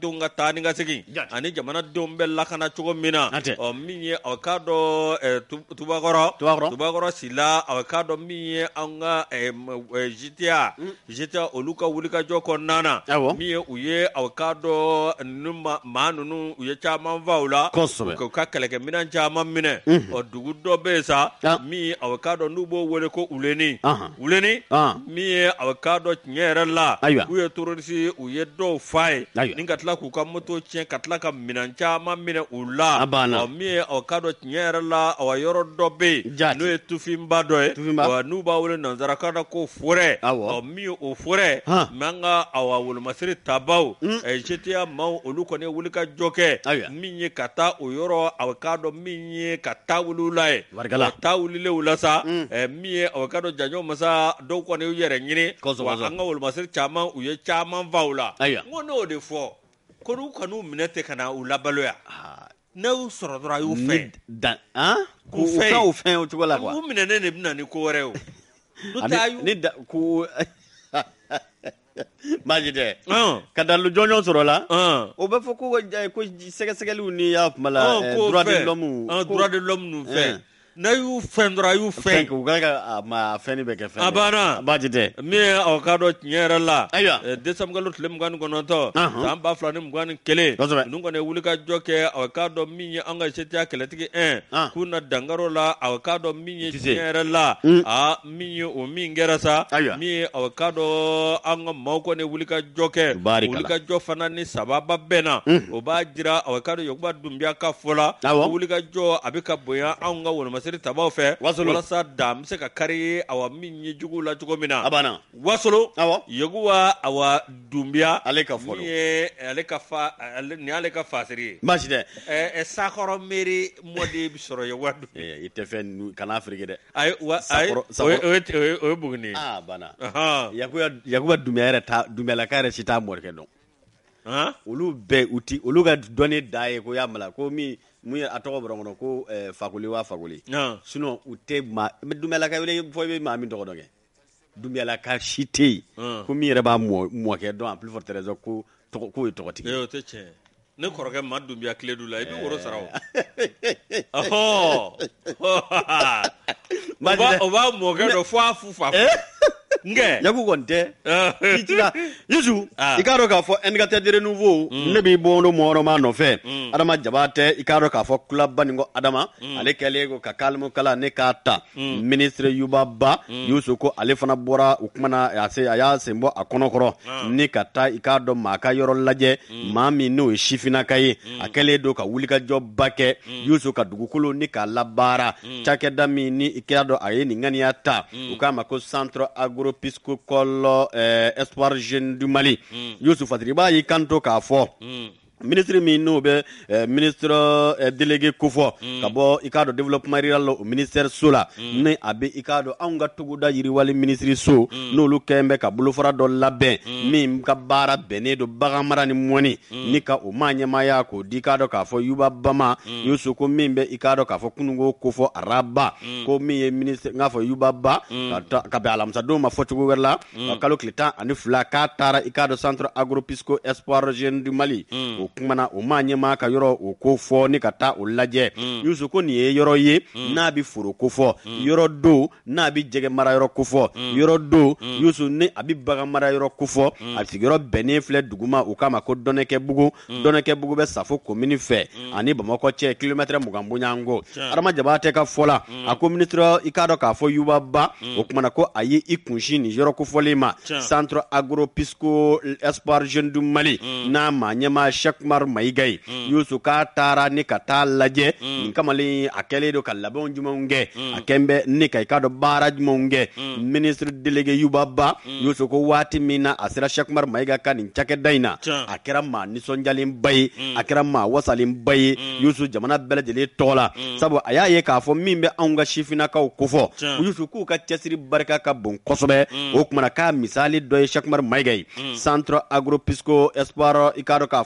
S2: taa ni ka segin ani jamana denw bɛ lakana cogo min na ɔ min ye aw k'a dɔn tubakɔrɔ tubakɔrɔ sila aw k'a dɔn min ye an ka G T A G T A olu ka wulikajɔ kɔnɔna na min ye u ye aw k'a dɔn ninnu maa ninnu u ye caman fa u la k'u ka kɛlɛkɛminɛn caman minɛ ɔ dugu dɔ bɛ yen sa min aw k'a dɔn n'u b'o wele ko Wuleni Wuleni min ye aw k'a dɔn tiɲɛ yɛrɛ la u ye terroriste u ye dɔw fa ye ni ka tila k'u ka moto tiɲɛ ka tila ka minɛn caman minɛ u la ɔ min ye aw k'a dɔn tiɲɛ yɛrɛ la aw yɔrɔ dɔ bɛ yen n'o ye tufinba dɔ ye n'u b'a wele nanzarakan na ko forêt ɔ min ye o forêt mɛ an ka aw wolomasiri tabaw G T A maaw olu kɔni ye wulikajɔ kɛ min ye ka taa o yɔrɔ aw k'a dɔn min ye ka taa wuli la ye taa wulilen u la sa min ye aw k'a dɔn janɲɔ masa dɔw kɔni y'u yɛrɛ ɲini wa an ka wolomasiri caman u ye caman fa u la n ko n'o de fɔ ko n'u kan'u minɛ ten ka na u labaloya ne y'u sɔrɔ dɔrɔn a y'u fɛ
S1: k'u fɛ u fɛn o cogo la quoi
S2: u minɛnen de bɛna ni ko wɛrɛ o
S1: ni da ko Maji tɛ ka dalu jɔnjɔn sɔrɔ la o bɛ fɔ ko ko sɛgɛsɛgɛliw ni y'a kuma la droit de l'homme
S2: droit de l'homme fɛ n'a y'u fɛn dɔrɔn a y'u fɛn
S1: u ka ka ma fɛn bɛ kɛ fɛn
S2: a banna
S1: Maji tɛ
S2: min ye aw k'a dɔn tiɲɛ yɛrɛ la décembre kalo tile mugan ni kɔnɔntɔn san ba fila ni mugan ni kelen ninnu kɔni ye wulikajɔ kɛ aw k'a dɔn min ye an ka G T A kɛlɛtigi un k'u na dankaro la aw k'a dɔn min ye tiɲɛ yɛrɛ la a min ye o min kɛra sa min ye aw k'a dɔn an ka maaw kɔni ye wulikajɔ kɛ wulikajɔ fana ni sababa bɛɛ na o b'a jira aw k'a dɔn Yakuba Dunbiya ka fɔ la wulikajɔ a bɛ ka bonya anw ka wolomasiri tabaw fɛ walasa da bɛ se ka kari awa min ye jugu la cogo min na Wasolo Yakuba awa Dunbiya
S1: ale ka fɔ
S2: min ye ale ka fa ni ale ka fasiri ye
S1: baasi tɛ
S2: ɛ Sakɔrɔ mairie mɔden bɛ sɔrɔ Yakuba
S1: Dunbiya i tɛ fɛn kana Afiriki dɛ
S2: ayi wa ayi o ye o ye Buguni
S1: ah bana Yakuba Yakuba Dunbiya yɛrɛ ta Dunbiyalaka yɛrɛ si t'a mɔrikɛ dɔn olu bɛɛ u ti olu ka dɔnni da ye ko y'a mala ko min mun ye a tɔgɔ bɔra kɔnɔ ko Fakoli wa Fakoli sinon u tɛ maa Dunbiyalaka wele fɔ i bɛ maa min tɔgɔ dɔn kɛ Dunbiyalaka si tɛ yen ko min yɛrɛ b'a mɔkɛ dɔn en plus forte raison ko k'o ye tɔgɔtigi ye
S2: o tɛ tiɲɛ ne kɔrɔkɛ ma Dunbiya tile du la i bɛ woro sara o ɔhɔ o b'a mɔkɛ dɔn fo a fu fa nkɛ
S1: Yaku kɔni tɛ i tila Yusu i k'a dɔn k'a fɔ indicateur de renouveau ne b'i bɔ no mɔgɔ nɔfɛ Adama Jabate i k'a dɔn k'a fɔ kulaba nin ko Adama ale kɛlen ko ka kalimu kala ne k'a ta ministre Yuba Ba Yusu ko ale fana bɔra u kumana a y'a sen bɔ a kɔnɔkɔrɔ ni ka taa i k'a dɔn maa ka yɔrɔ lajɛ maa min n'o ye sifinnaka ye a kɛlen don ka wulikajɔba kɛ Yusu ka dugukolo ni k'a labaara cakɛda min ni i k'a dɔn a ye nin ŋaniya ta u k'a ma ko centre agro piscicole espoir jeune du Mali Yusu Fatiri b'a y'i kanto k'a fɔ ministre min n'o bɛ ministre délégué kofɔ ka bɔ i k'a dɔn développement rural la o ministère so la ni a bɛ i k'a dɔn anw ka togoda yiriwali ministre so n'olu kɛn bɛ ka bolofara dɔ labɛn min ka baara bɛnnen don bagan mara ni mɔni ni ka o maa ɲɛmaaya k'o di i k'a dɔn k'a fɔ Yuba Bama Yusu ko min bɛ i k'a dɔn k'a fɔ kununko kofɔ Araba ko min ye ministre n k'a fɔ Yuba Ba ka bɛn alamisadon ma fɔ cogo wɛrɛ la kalo tile tan ani fila k'a taara i k'a dɔn centre agro pisco espoir jeune du Mali o kumana o maa ɲɛmaa ka yɔrɔ o ko fɔ ni ka taa o lajɛ Yusu ko nin ye yɔrɔ ye n'a bɛ foro ko fɔ yɔrɔ do n'a bɛ jɛgɛ mara yɔrɔ ko fɔ yɔrɔ do Yusu ni a bɛ bagan mara yɔrɔ ko fɔ a sigiyɔrɔ bɛnnen filɛ duguma u k'a ma ko Dɔnɛkɛbugu Dɔnɛkɛbugu bɛ Safo commune fɛ ani Bamakɔ cɛ kilomètre mugan bonyanko Adama Jabate ka fɔ la a ko ministre i k'a dɔn k'a fɔ Yuba Ba o kumana ko a ye i kunsi nin yɔrɔ kofɔlen ma centre agro pisco espoir jeune du Mali n'a maa ɲɛmaa Cheikh Mayiga ye Yusu k'a taara ni ka taa lajɛ nin kamalen a kɛlen don ka labɛnw jumɛnw kɛ a kɛn bɛ ni ka i k'a dɔn baara jumɛnw kɛ ministre délégué Yuba Ba Yusu ko waati min na a sera Cheikh Mayiga ka nin cakɛda in na a kɛra maa nisɔndiyalenba ye a kɛra maa wasalenba ye Yusu jamana bɛɛ lajɛlen tɔgɔ la sabu a y'a ye k'a fɔ min bɛ anw ka sifinnakaw kofɔ Yusu k'u ka cɛsiri barika ka bon kosɛbɛ o kumana k'a misali dɔ ye Cheikh Mayiga ye centre agro pisco espoir i k'a dɔn k'a fɔ jeune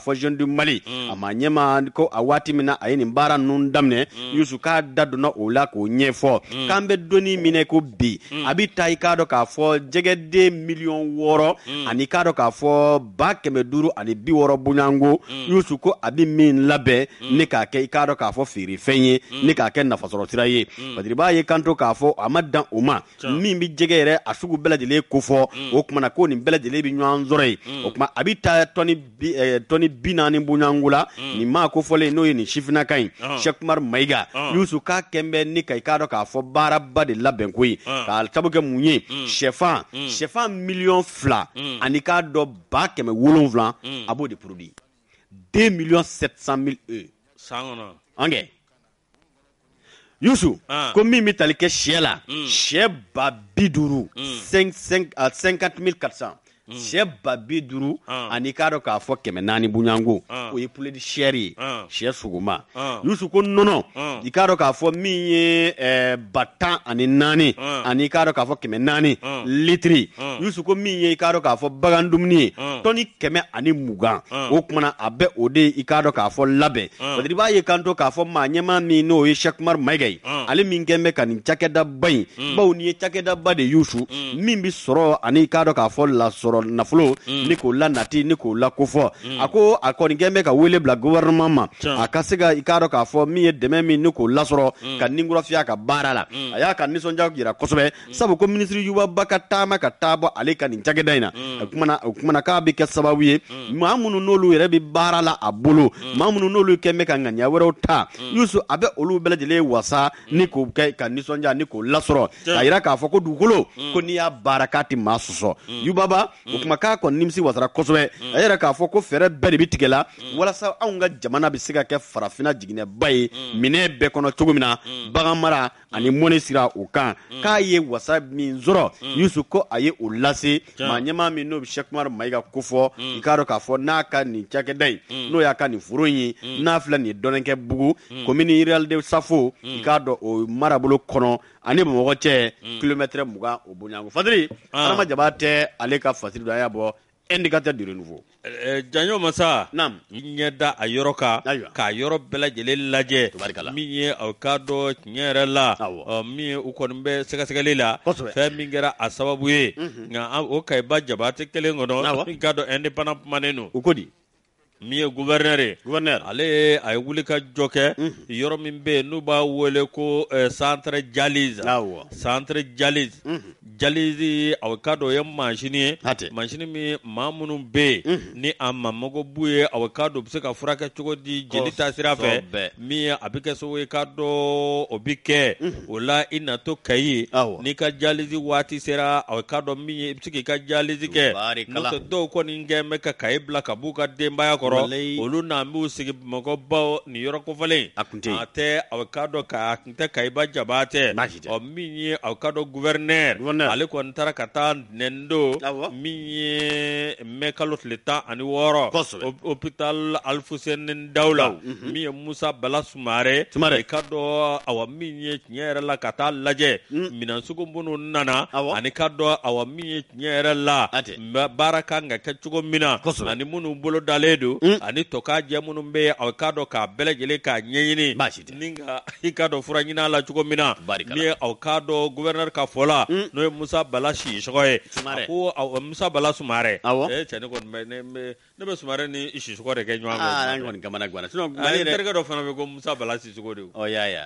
S1: du Mali a ma ɲɛma ko a waati min na a ye nin baara ninnu daminɛ Yusu k'a da donna o la k'o ɲɛfɔ k'an bɛ donni minɛ ko bi a bɛ taa i k'a dɔn k'a fɔ jɛgɛden miliyɔn wɔɔrɔ ani k'a dɔn k'a fɔ ba kɛmɛ duuru ani bi wɔɔrɔ bonyanko Yusu ko a bɛ min labɛn ne k'a kɛ i k'a dɔn k'a fɔ feerefɛn ye ne k'a kɛ nafasɔrɔ sira ye Badiri b'a ye kanto k'a fɔ a ma dan o ma min bɛ jɛgɛ yɛrɛ a sugu bɛɛ lajɛlen kofɔ o kumana ko nin bɛɛ lajɛlen bɛ ɲɔgɔn sɔrɔ ye o kuma a bɛ taa tɔni bi tɔni bi naani bonyanko la nin maa kofɔlen n'o ye nin sifinnaka in Cheikh Umar Mayiga Yusu k'a kɛn bɛ ne ka i k'a dɔn k'a fɔ baaraba de labɛn ko ye k'a sabu kɛ mun ye sɛfan sɛfan miliyɔn fila ani k'a dɔn ba kɛmɛ wolonwula a b'o de produit deux millions sept cent mille œufs
S2: san kɔnɔ
S1: an kɛ Yusu ko min bɛ tali kɛ sɛ la sɛ ba bi duuru cinquante mille quatre cents sɛ ba bi duuru ani k'a dɔn k'a fɔ kɛmɛ naani bonyanko o ye poulet de chair ye sɛ sogoma Yusu ko nɔnɔ i k'a dɔn k'a fɔ min ye ba tan ani naani ani k'a dɔn k'a fɔ kɛmɛ naani litiri Yusu ko min ye i k'a dɔn k'a fɔ bagan dumuni ye tɔni kɛmɛ ani mugan o kumana a bɛ o de i k'a dɔn k'a fɔ labɛn Badiri b'a ye kanto k'a fɔ maa ɲɛmaa min n'o ye Cheikh Umar Mayiga ye ale min kɛn bɛ ka nin cakɛdaba in bawo nin ye cakɛdaba de Yusu min bi sɔrɔ ani i k'a dɔn k'a fɔ lasɔrɔ nafolo ni k'o la nati ni k'o la kofɔ a ko a kɔni kɛn bɛ ka wele bila gouvernement ma a ka se ka i k'a dɔn k'a fɔ min ye dɛmɛ min ni k'o lasɔrɔ ka ninkurafiya ka baara la a y'a ka nisɔndiya jira kosɛbɛ sabu ko minisiri Yubaba ka taama ka taa bɔ ale ka nin cakɛda in na o kumana o kumana k'a bɛ kɛ sababu ye maa minnu n'olu yɛrɛ bɛ baara la a bolo maa minnu n'olu kɛn bɛ ka ŋaniya wɛrɛw ta Yusu a bɛ olu bɛɛ lajɛlen wasa ni k'o kɛ ka nisɔndiya ni k'o lasɔrɔ k'a yira k'a fɔ ko dugukolo ko n'i y'a baara k'a tɛ maa sɔsɔ Yubaba o kuma k'a kɔni nimisi wasara kosɛbɛ a yɛrɛ k'a fɔ ko fɛɛrɛ bɛɛ de bɛ tigɛ la walasa anw ka jamana bɛ se ka kɛ farafinna jiginɛba ye minɛn bɛɛ kɔnɔ cogo min na bagan mara ani mɔni sira o kan k'a ye wasa min sɔrɔ Yusu ko a ye o lase maa ɲɛmaa min n'o bɛ Cheikh Umar Mayiga kofɔ i k'a dɔn k'a fɔ n'a ka nin cakɛda in n'o y'a ka nin foro in ye n'a filɛ nin ye Dɔnnikɛ bugu commune rurale de Safo i k'a dɔn o marabolo kɔnɔ ani Bamakɔ cɛ kilomètre mugan o bonyanko Fadiri Adama Jaba tɛ ale ka fasiri dɔ a y'a bɔ indicateur du renouveau
S2: Janyo Masa naam ɲɛ da a yɔrɔ kan k'a yɔrɔ bɛɛ lajɛlen lajɛ min ye aw k'a dɔn tiɲɛ yɛrɛ la min ye u kɔni bɛ sɛgɛsɛgɛli la fɛn min kɛra a sababu ye nka o Kayiba Jabate kelen kɔnɔ i k'a dɔn indépendant kumanen don u ko di min ye gouverneur ye gouverneur ale a ye wuli ka jɔ kɛ yɔrɔ min bɛ yen n'u b'a wele ko centre dialyse centre dialyse dialyse aw ka dɔn o ye machine ye machine min maa minnu bɛ yen ni a ma mago b'u ye aw ka dɔn u bɛ se ka furakɛ cogo di jeli ta sira fɛ min ye a bɛ kɛ sababu ye k'a dɔn o bɛ kɛ o la i na to Kayi n'i ka dialyse waati sera aw ka dɔn min ye i bɛ se k'i ka dialyse kɛ n'o tɛ dɔw kɔni kɛn bɛ ka Kayi bila ka b'u ka denbaya kɔrɔ olu n'an b'u sigi Bamakɔ baw nin yɔrɔ kofɔlen a tɛ aw ka dɔn ka kun tɛ Kayiba Jabate ɔ min ye aw ka dɔn gouverneur ale kɔni taara ka taa nɛndo min ye mɛ kalo tile tan ani wɔɔrɔ hôpital Alfuseni Dawula min ye Musa Bala Sumare i ka dɔn awa min ye tiɲɛ yɛrɛ la ka taa lajɛ minɛn sugu minnu nana ani ka dɔn awa min ye tiɲɛ yɛrɛ la baara kan ka kɛ cogo min na ani minnu bolo dalen don ani toka jɛ minnu bɛ aw ka dɔn k'a bɛɛ lajɛlen k'a ɲɛɲini ni ka i ka dɔn fura ɲini a la cogo min na ni ye aw ka dɔn gouverneur ka fɔ la n'o ye Musa Bala Sisɔgɔ ye a ko Musa Bala Sumare ee cɛ ne kɔni bɛ ne bɛ Sumare ni Sisɔgɔ de kɛ ɲɔgɔn fɛ
S1: kɔni kamana ganna
S2: ale terikɛ dɔ fana bɛ ko Musa Bala Sisɔgɔ de
S1: o y'a ye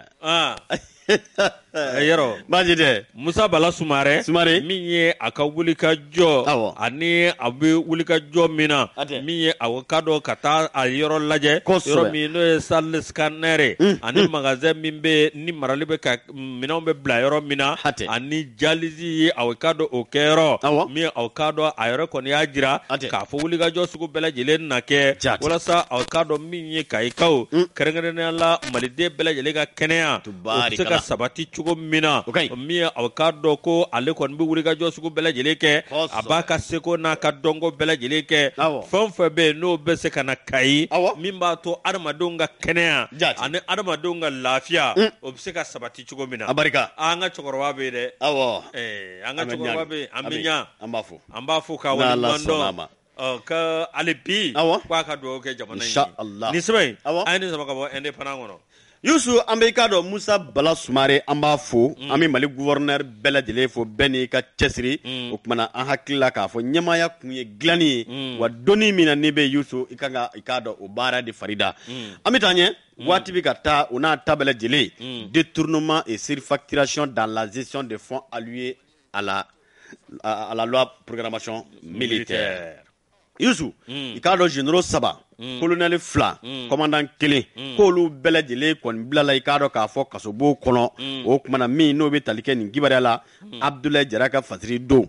S2: yɔrɔ baasi tɛ Musa Bala Sumare Sumare min ye a ka wuli ka jɔ ani a bɛ wuli ka jɔ min na min ye a ka dɔn ka taa a yɔrɔ lajɛ yɔrɔ min n'o ye salle scanner ani magasin min bɛ ni marali bɛ ka minɛnw bɛ bila yɔrɔ min na ani dialyse ye a ka dɔn o kɛyɔrɔ min a ka dɔn a yɛrɛ kɔni y'a jira k'a fɔ wuli ka jɔ sugu bɛɛ lajɛlen na kɛ walasa a ka dɔn min ye Kayikaw kɛrɛnkɛrɛnnenya la maliden bɛɛ lajɛlen ka kɛnɛya o bɛ se ka sabati cogo min na min ye a ka dɔn ko ale kɔni bɛ wuli ka jɔ sugu bɛɛ lajɛlen kɛ a b'a ka seko n'a ka dɔnko bɛɛ lajɛlen kɛ fɛn fɛn bɛ yen n'o bɛ se ka na Kayi min b'a to adamadenw ka kɛnɛya ani adamadenw ka lafiya o bɛ se ka sabati cogo min na an ka cɛkɔrɔba bɛ yen dɛ an ka cɛkɔrɔba bɛ yen an bɛ ɲa an b'a fo an b'a fo k'a waleɲuman dɔn ɔ ka ale bi k'a ka dugawu kɛ jamana in
S1: ye
S2: nin sɛbɛn in a ye nin saba ka bɔ indépendant kɔnɔ
S1: Yusu an bɛ ka dɔn Musa Bala Sumare an b'a fo an bɛ Mali gouverneur bɛɛ lajɛlen fo bɛɛ n'i ka cɛsiri o kumana an hakili la k'a fɔ ɲɛmaaya kun ye dilanni ye wa dɔnni min na n'i bɛ Yusu i kan ka i k'a dɔn o baara de farida an bɛ taa ɲɛ waati bɛ ka taa o n'a ta bɛɛ lajɛlen détournement et surfacturation dans la gestion des fonds alloués à la à la loi programmation militaire Yusu i k'a dɔn généraux saba colonel fila commandant kelen k'olu bɛɛ lajɛlen kɔni bilala i k'a dɔn k'a fɔ kasobo kɔnɔ o kumana min n'o bɛ tali kɛ nin kibaruya la Abdoulaye Jara ka fasiri don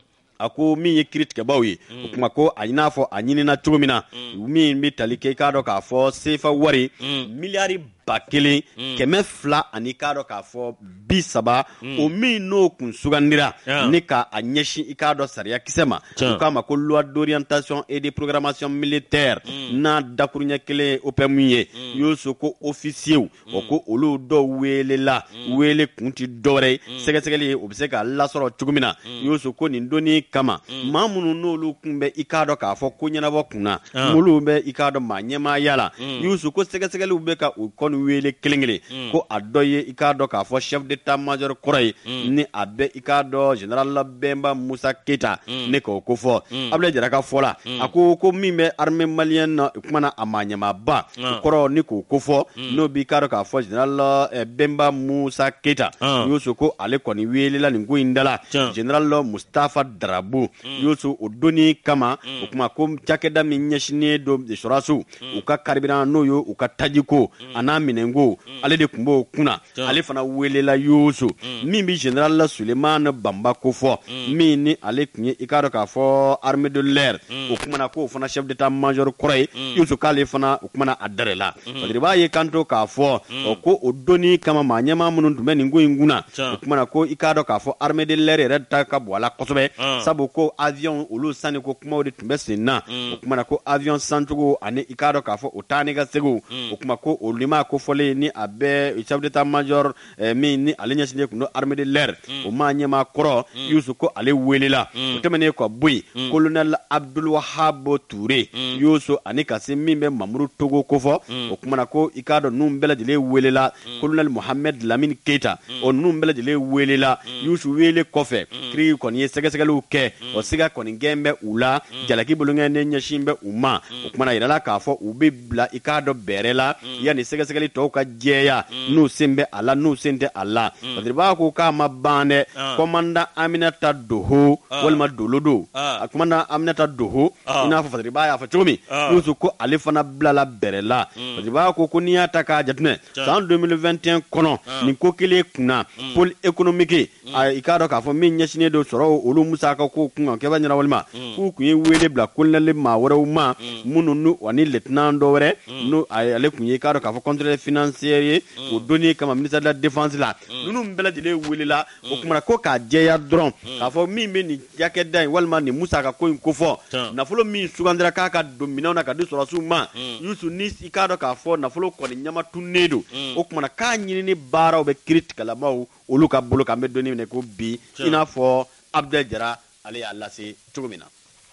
S1: a ko min ye kiiri tigɛbaaw ye o kuma ko a n'a fɔ a ɲinina cogo min na min bɛ tali kɛ i k'a dɔn k'a fɔ sefa wari miliyari ba kelen kɛmɛ fila ani k'a dɔn k'a fɔ bi saba o min n'o kun sugandira ni k'a ɲɛsin i k'a dɔn sariya kisɛ ma o k'a ma ko loi d'orientation et de programmation militaire n'a dakuruɲɛ kelen o pɛ min ye y'o so ko officiers o ko olu dɔw weelela weele kun ti dɔwɛrɛ ye sɛgɛsɛgɛli o bɛ se k'a lasɔrɔ cogo min na y'o so ko nin donni kama maa minnu n'olu kun bɛ i k'a dɔn k'a fɔ ko ɲɛnabɔ kunna m'olu bɛ i k'a dɔn maa ɲɛmaaya la y'o so ko sɛgɛsɛgɛliw bɛ ka u kɔni wele kelen kelen ko a dɔ ye i k'a dɔn k'a fɔ chef d'état major kɔrɔ ye ni a bɛ i k'a dɔn général Bemba Musa Keita ne k'o ko fɔ Abdoulaye Jara ka fɔ la a ko ko min bɛ armée malienne na kumana a maa ɲɛmaaba o kɔrɔ ni k'o ko fɔ n'o b'i k'a dɔn k'a fɔ général Bemba Musa Keita y'o so ko ale kɔni welela nin ko in da la général Mustafa Darabu y'o so o donni kama o kuma ko cakɛda min ɲɛsinnen don sɔrɔdasiw u ka carburant n'o ye u ka tajiko a n'a minɛnko ale de tun b'o kunna ale fana welela Yusu min bi général Suleiman Bamba ko fɔ min ni ale tun ye i k'a dɔn k'a fɔ armée de l'air o kumana k'o fana chef d'état major kɔrɔ ye Yusu k'ale fana o kumana a dare la parce que i b'a ye kanto k'a fɔ ko o donni kama maa ɲɛmaa minnu tun bɛ nin ko in kunna o kumana ko i k'a dɔn k'a fɔ armée de l'air yɛrɛ ta ka bon a la kosɛbɛ sabu ko avion olu sanni ko kumaw de tun bɛ sen na o kumana ko avion sancogo ani i k'a dɔn k'a fɔ o taa ni ka segu o kuma ko olu ma ko fɔlen ni a bɛ chef d'état major min ni ale ɲɛsinnen kun don armée de l'air o maa ɲɛmaa kɔrɔ Yusu ko ale welela o tɛmɛnen kɔ bɔ yen colonel Abdul Wahab Touré Yusu ani ka se min bɛ Mamuru Togo ko fɔ o kumana ko i k'a dɔn ninnu bɛɛ lajɛlen welela colonel Mohamed Lamine Keita o ninnu bɛɛ lajɛlen welela Yusu wele kɔfɛ kiri kɔni ye sɛgɛsɛgɛliw kɛ o siga kɔni gɛn bɛ u la jalaki boloŋɛ ne ɲɛsin bɛ u ma o kumana yirala k'a fɔ u bɛ bila i k'a dɔn bɛrɛ la yanni sɛgɛsɛgɛli tɔw ka jɛya n'u sen bɛ a la n'u sen tɛ a la parce que b'a ko k'a ma ban dɛ commandant Aminata Doho walima Dolodo a commandant Aminata Doho i n'a fɔ Fadiri b'a y'a fɔ cogo min Yusu ko ale fana bilala bɛrɛ la parce que b'a ko ko n'i y'a ta k'a jateminɛ san deux mille vingt et un kɔnɔ nin ko kelen kunna pôle économique i k'a dɔn k'a fɔ min ɲɛsinnen don sɔrɔ olu musaka ko kun kan kɛba ɲɛna walima k'u kun ye wele bila colonel maa wɛrɛw ma minnu n'u ani lieutenant dɔ wɛrɛ n'o ale kun ye k'a dɔn k'a fɔ contrôleur financier ye o donni kama ministère de la défense la ninnu bɛɛ lajɛlen welela o kumana ko k'a jɛya dɔrɔn k'a fɔ min bɛ nin cakɛda in walima nin musaka ko in ko fɔ nafolo min sugandira k'a ka don minɛnw na ka di sɔrɔdasiw ma Yusu ni i k'a dɔn k'a fɔ nafolo kɔni ɲama tunnen don o kumana k'a ɲinini baaraw bɛ kiiri tigɛlamaw olu ka bolo kan bɛ donni minɛ ko bi i n'a fɔ Abdoulaye Jara ale y'a lase cogo min na.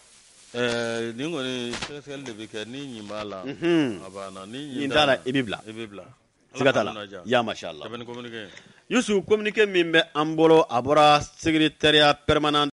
S2: Ɛɛ nin kɔni sɛgɛsɛgɛli de bɛ kɛ ni ɲin b'a la a banna ni
S1: ɲin t'a la i bɛ bila
S2: i bɛ bila
S1: siga t'a la ya masha Allah
S2: Yusu communiqué
S1: min bɛ an bolo a bɔra secrétariat permanent